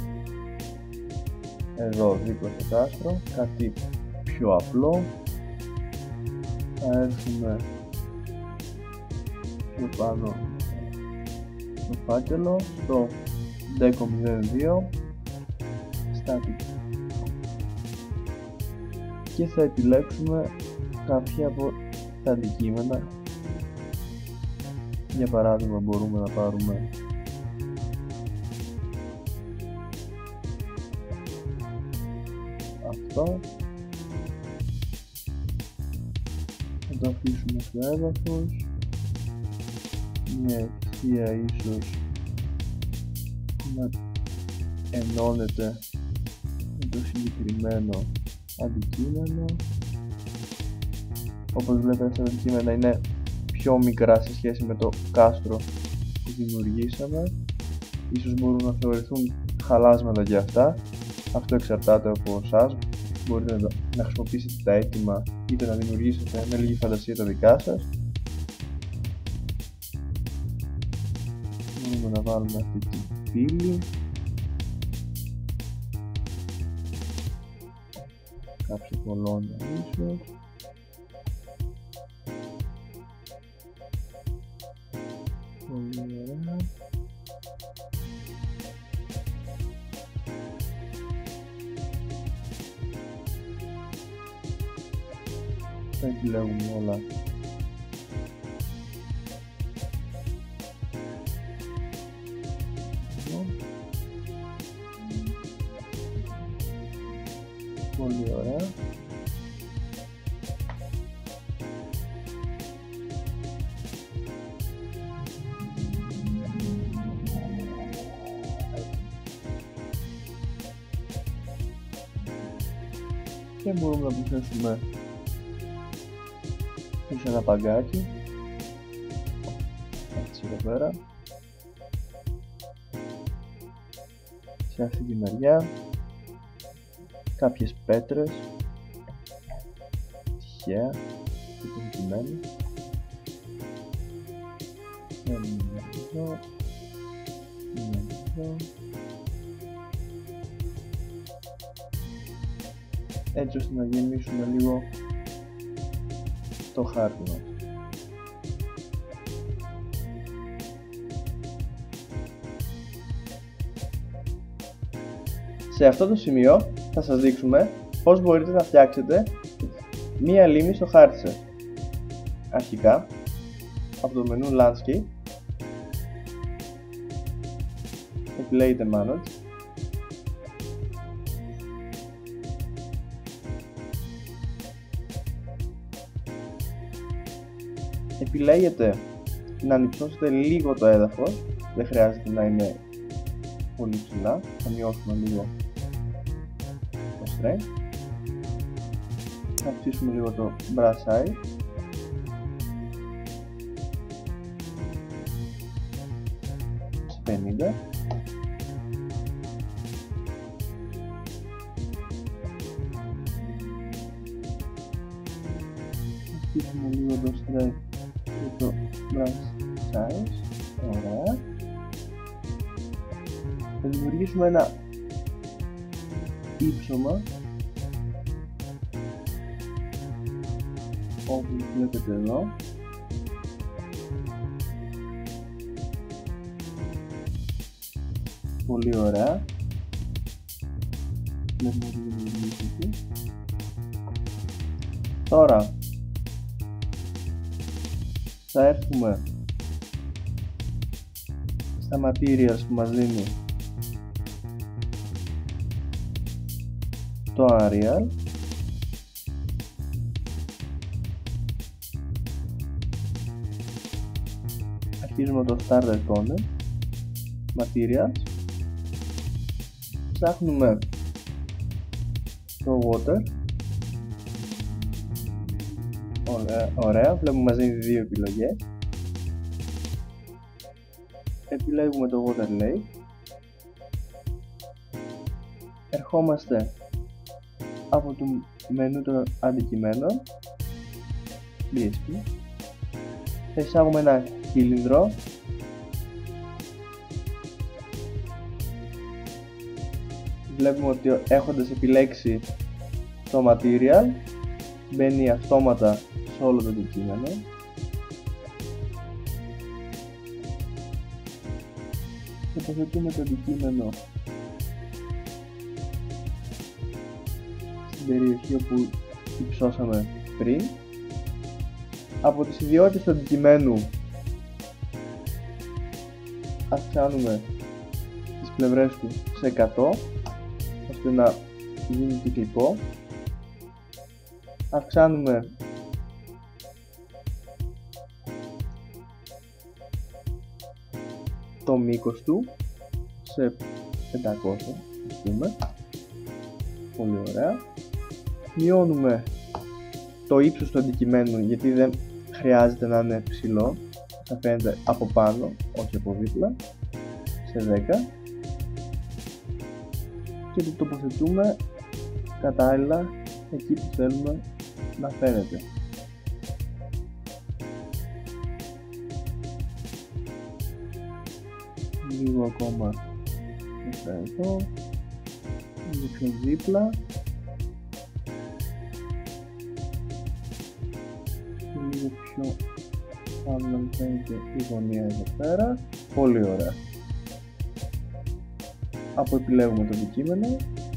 Εδώ δίπλα στο κάστρο, κάτι πιο απλό. Θα έρθουμε πιο πάνω στο φάκελο, στο Deco μηδέν δύο Static, και θα επιλέξουμε κάποια από τα αντικείμενα Για παράδειγμα μπορούμε να πάρουμε αυτό, θα το αφήσουμε στο έδαφος, μια ευθεία ίσως να ενώνεται με το συγκεκριμένο αντικείμενο. Όπως βλέπετε αυτά τα αντικείμενα είναι πιο μικρά σε σχέση με το κάστρο που δημιουργήσαμε. Ίσως μπορούν να θεωρηθούν χαλάσματα για αυτά. Αυτό εξαρτάται από εσάς. Μπορείτε να, να χρησιμοποιήσετε τα έτοιμα είτε να δημιουργήσετε με λίγη φαντασία τα δικά σας. Μπορούμε να βάλουμε αυτή την πύλη, κάποια κολόνια ίσως. Πολύ ωραία. Θα επιλέγουμε όλα εδώ. Πολύ ωραία. Και μπορούμε να προσθέσουμε πίσω ένα παγκάκι, έτσι εδώ πέρα, σε αυτή τη μεριά, κάποιες πέτρες, τυχαία, υποδικημένες, μια εδώ, μια εδώ, έτσι ώστε να γεμίσουμε λίγο το χάρτη μας. Σε αυτό το σημείο θα σας δείξουμε πώς μπορείτε να φτιάξετε μία λίμνη στο χάρτη σας. Αρχικά, από το μενού Landscape, επιλέγετε Manage, επιλέγετε να ανυψώσετε λίγο το έδαφος, δεν χρειάζεται να είναι πολύ ψηλά, θα μειώσουμε λίγο το strength, θα αυξήσουμε λίγο το brush size, σε πενήντα, θα αυξήσουμε λίγο το strength και το brush size, ωραία. Θα δημιουργήσουμε ένα ύψωμα όπως βλέπετε εδώ. Πολύ ωραία. Βλέπουμε ότι δημιουργήθηκε. Τώρα θα έρθουμε στα materials που μας δίνει το Arial. Αρχίζουμε το Starter Component, Materials, ψάχνουμε το Water. Ωραία, ωραία. Βλέπουμε μας δίνει δύο επιλογές. Επιλέγουμε το Water Lake. Ερχόμαστε από το μενού των αντικειμένων, μπι ες πι. Θα εισάγουμε ένα κύλινδρο. Βλέπουμε ότι έχοντας επιλέξει το material μπαίνει αυτόματα σε όλο το αντικείμενο. Τοποθετούμε το αντικείμενο στην περιοχή όπου υψώσαμε πριν. Από τις ιδιότητες του αντικειμένου αυξάνουμε τις πλευρές του σε εκατό ώστε να γίνει κυκλικό. Αυξάνουμε το μήκος του σε πεντακόσια, ας πούμε. Πολύ ωραία. Μειώνουμε το ύψος του αντικειμένου, γιατί δεν χρειάζεται να είναι ψηλό, θα φαίνεται από πάνω, όχι από δίπλα, σε δέκα, και το τοποθετούμε κατάλληλα εκεί που θέλουμε να φαίνεται. Λίγο ακόμα εδώ, λίγο πιο δίπλα και λίγο πιο πάνω να φαίνεται η γωνία εδώ πέρα. Πολύ ωραία. Αποεπιλέγουμε το αντικείμενο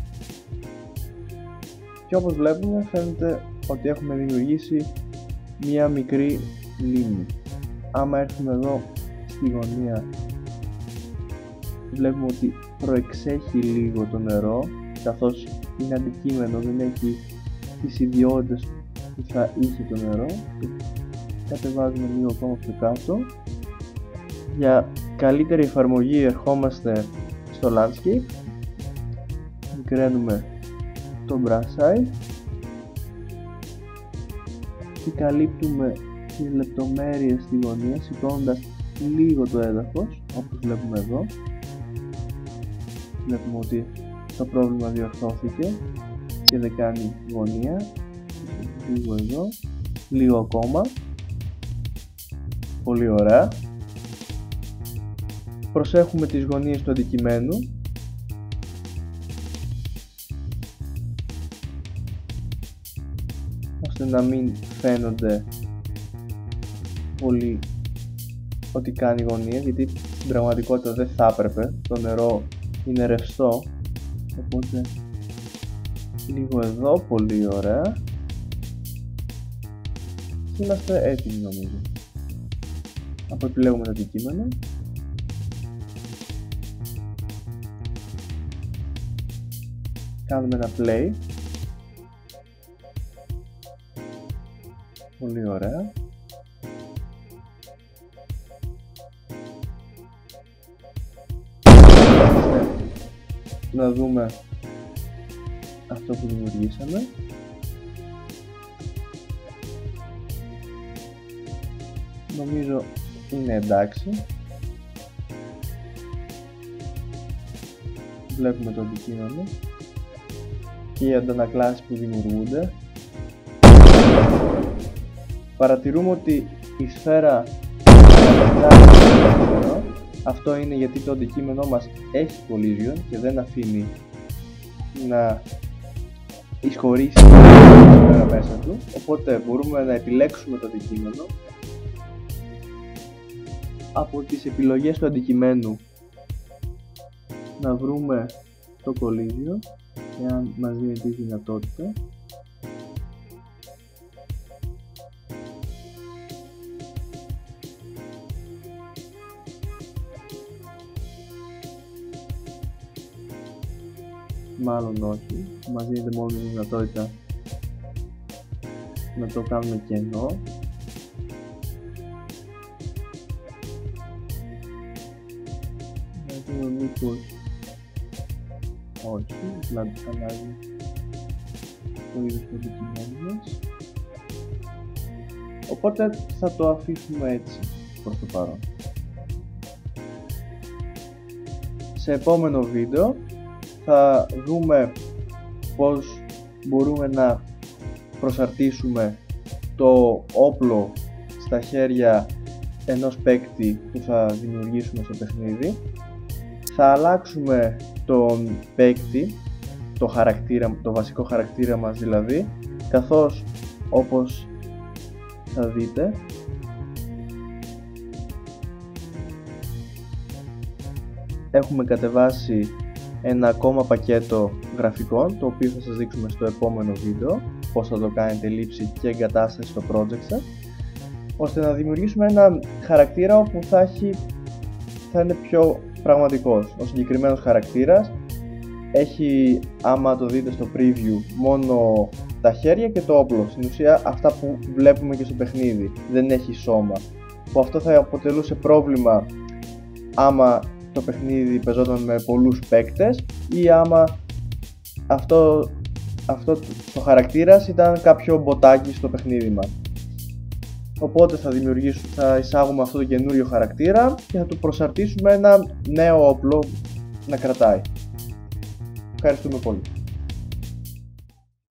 και όπως βλέπουμε φαίνεται ότι έχουμε δημιουργήσει μία μικρή λίμνη. Άμα έρθουμε εδώ στη γωνία βλέπουμε ότι προεξέχει λίγο το νερό, καθώς είναι αντικείμενο, δεν έχει τις ιδιότητες που θα είχε το νερό. Κατεβάζουμε λίγο ακόμα πιο κάτω. Για καλύτερη εφαρμογή ερχόμαστε στο landscape, μικραίνουμε το brush size και καλύπτουμε τις λεπτομέρειες στη γωνία σηκώνοντας λίγο το έδαφος, όπως βλέπουμε εδώ. Βλέπουμε ότι το πρόβλημα διορθώθηκε και δεν κάνει γωνία. Λίγο εδώ, λίγο ακόμα. Πολύ ωραία. Προσέχουμε τις γωνίες του αντικειμένου. Ώστε να μην φαίνονται πολύ ότι κάνει γωνία, γιατί στην πραγματικότητα δεν θα έπρεπε. Το νερό είναι ρευστό, οπότε λίγο εδώ, πολύ ωραία. Είμαστε έτοιμοι νομίζω. Αποεπιλέγουμε το αντικείμενο. Κάνουμε ένα play. Πολύ ωραία. Να δούμε αυτό που δημιουργήσαμε. Νομίζω είναι εντάξει. Βλέπουμε το αντικείμενο και οι αντανακλάσεις που δημιουργούνται. Παρατηρούμε ότι η σφαίρα ανατακτά το αντικείμενο. Αυτό είναι γιατί το αντικείμενό μας έχει collision και δεν αφήνει να εισχωρήσει τη σφαίρα μέσα του. Οπότε μπορούμε να επιλέξουμε το αντικείμενο. Από τις επιλογές του αντικειμένου να βρούμε το collision, εάν μας δίνει τη δυνατότητα. Μάλλον όχι, μας δίνεται μόνο η δυνατότητα να το κάνουμε κενό. Να δούμε μήπως όχι, δηλαδή αλλάζει το είδος του αντικειμένου μας. Οπότε θα το αφήσουμε έτσι προς το παρόν. Σε επόμενο βίντεο θα δούμε πώς μπορούμε να προσαρτήσουμε το όπλο στα χέρια ενός παίκτη που θα δημιουργήσουμε στο παιχνίδι. Θα αλλάξουμε τον παίκτη, το, χαρακτήρα, το βασικό χαρακτήρα μας δηλαδή, καθώς όπως θα δείτε έχουμε κατεβάσει ένα ακόμα πακέτο γραφικών, το οποίο θα σας δείξουμε στο επόμενο βίντεο, πώς θα το κάνετε λήψη και εγκατάσταση στο project σας, ώστε να δημιουργήσουμε ένα χαρακτήρα όπου θα έχει θα είναι πιο πραγματικός. Ο συγκεκριμένος χαρακτήρας έχει, άμα το δείτε στο preview, μόνο τα χέρια και το όπλο. Στην ουσία αυτά που βλέπουμε και στο παιχνίδι. Δεν έχει σώμα. Που αυτό θα αποτελούσε πρόβλημα άμα το παιχνίδι παίζονταν με πολλούς παίκτες ή άμα αυτό, αυτό το χαρακτήρας ήταν κάποιο μποτάκι στο παιχνίδι μας. Οπότε θα δημιουργήσουμε, θα εισάγουμε αυτό το καινούριο χαρακτήρα και θα του προσαρτήσουμε ένα νέο όπλο να κρατάει. Ευχαριστούμε πολύ.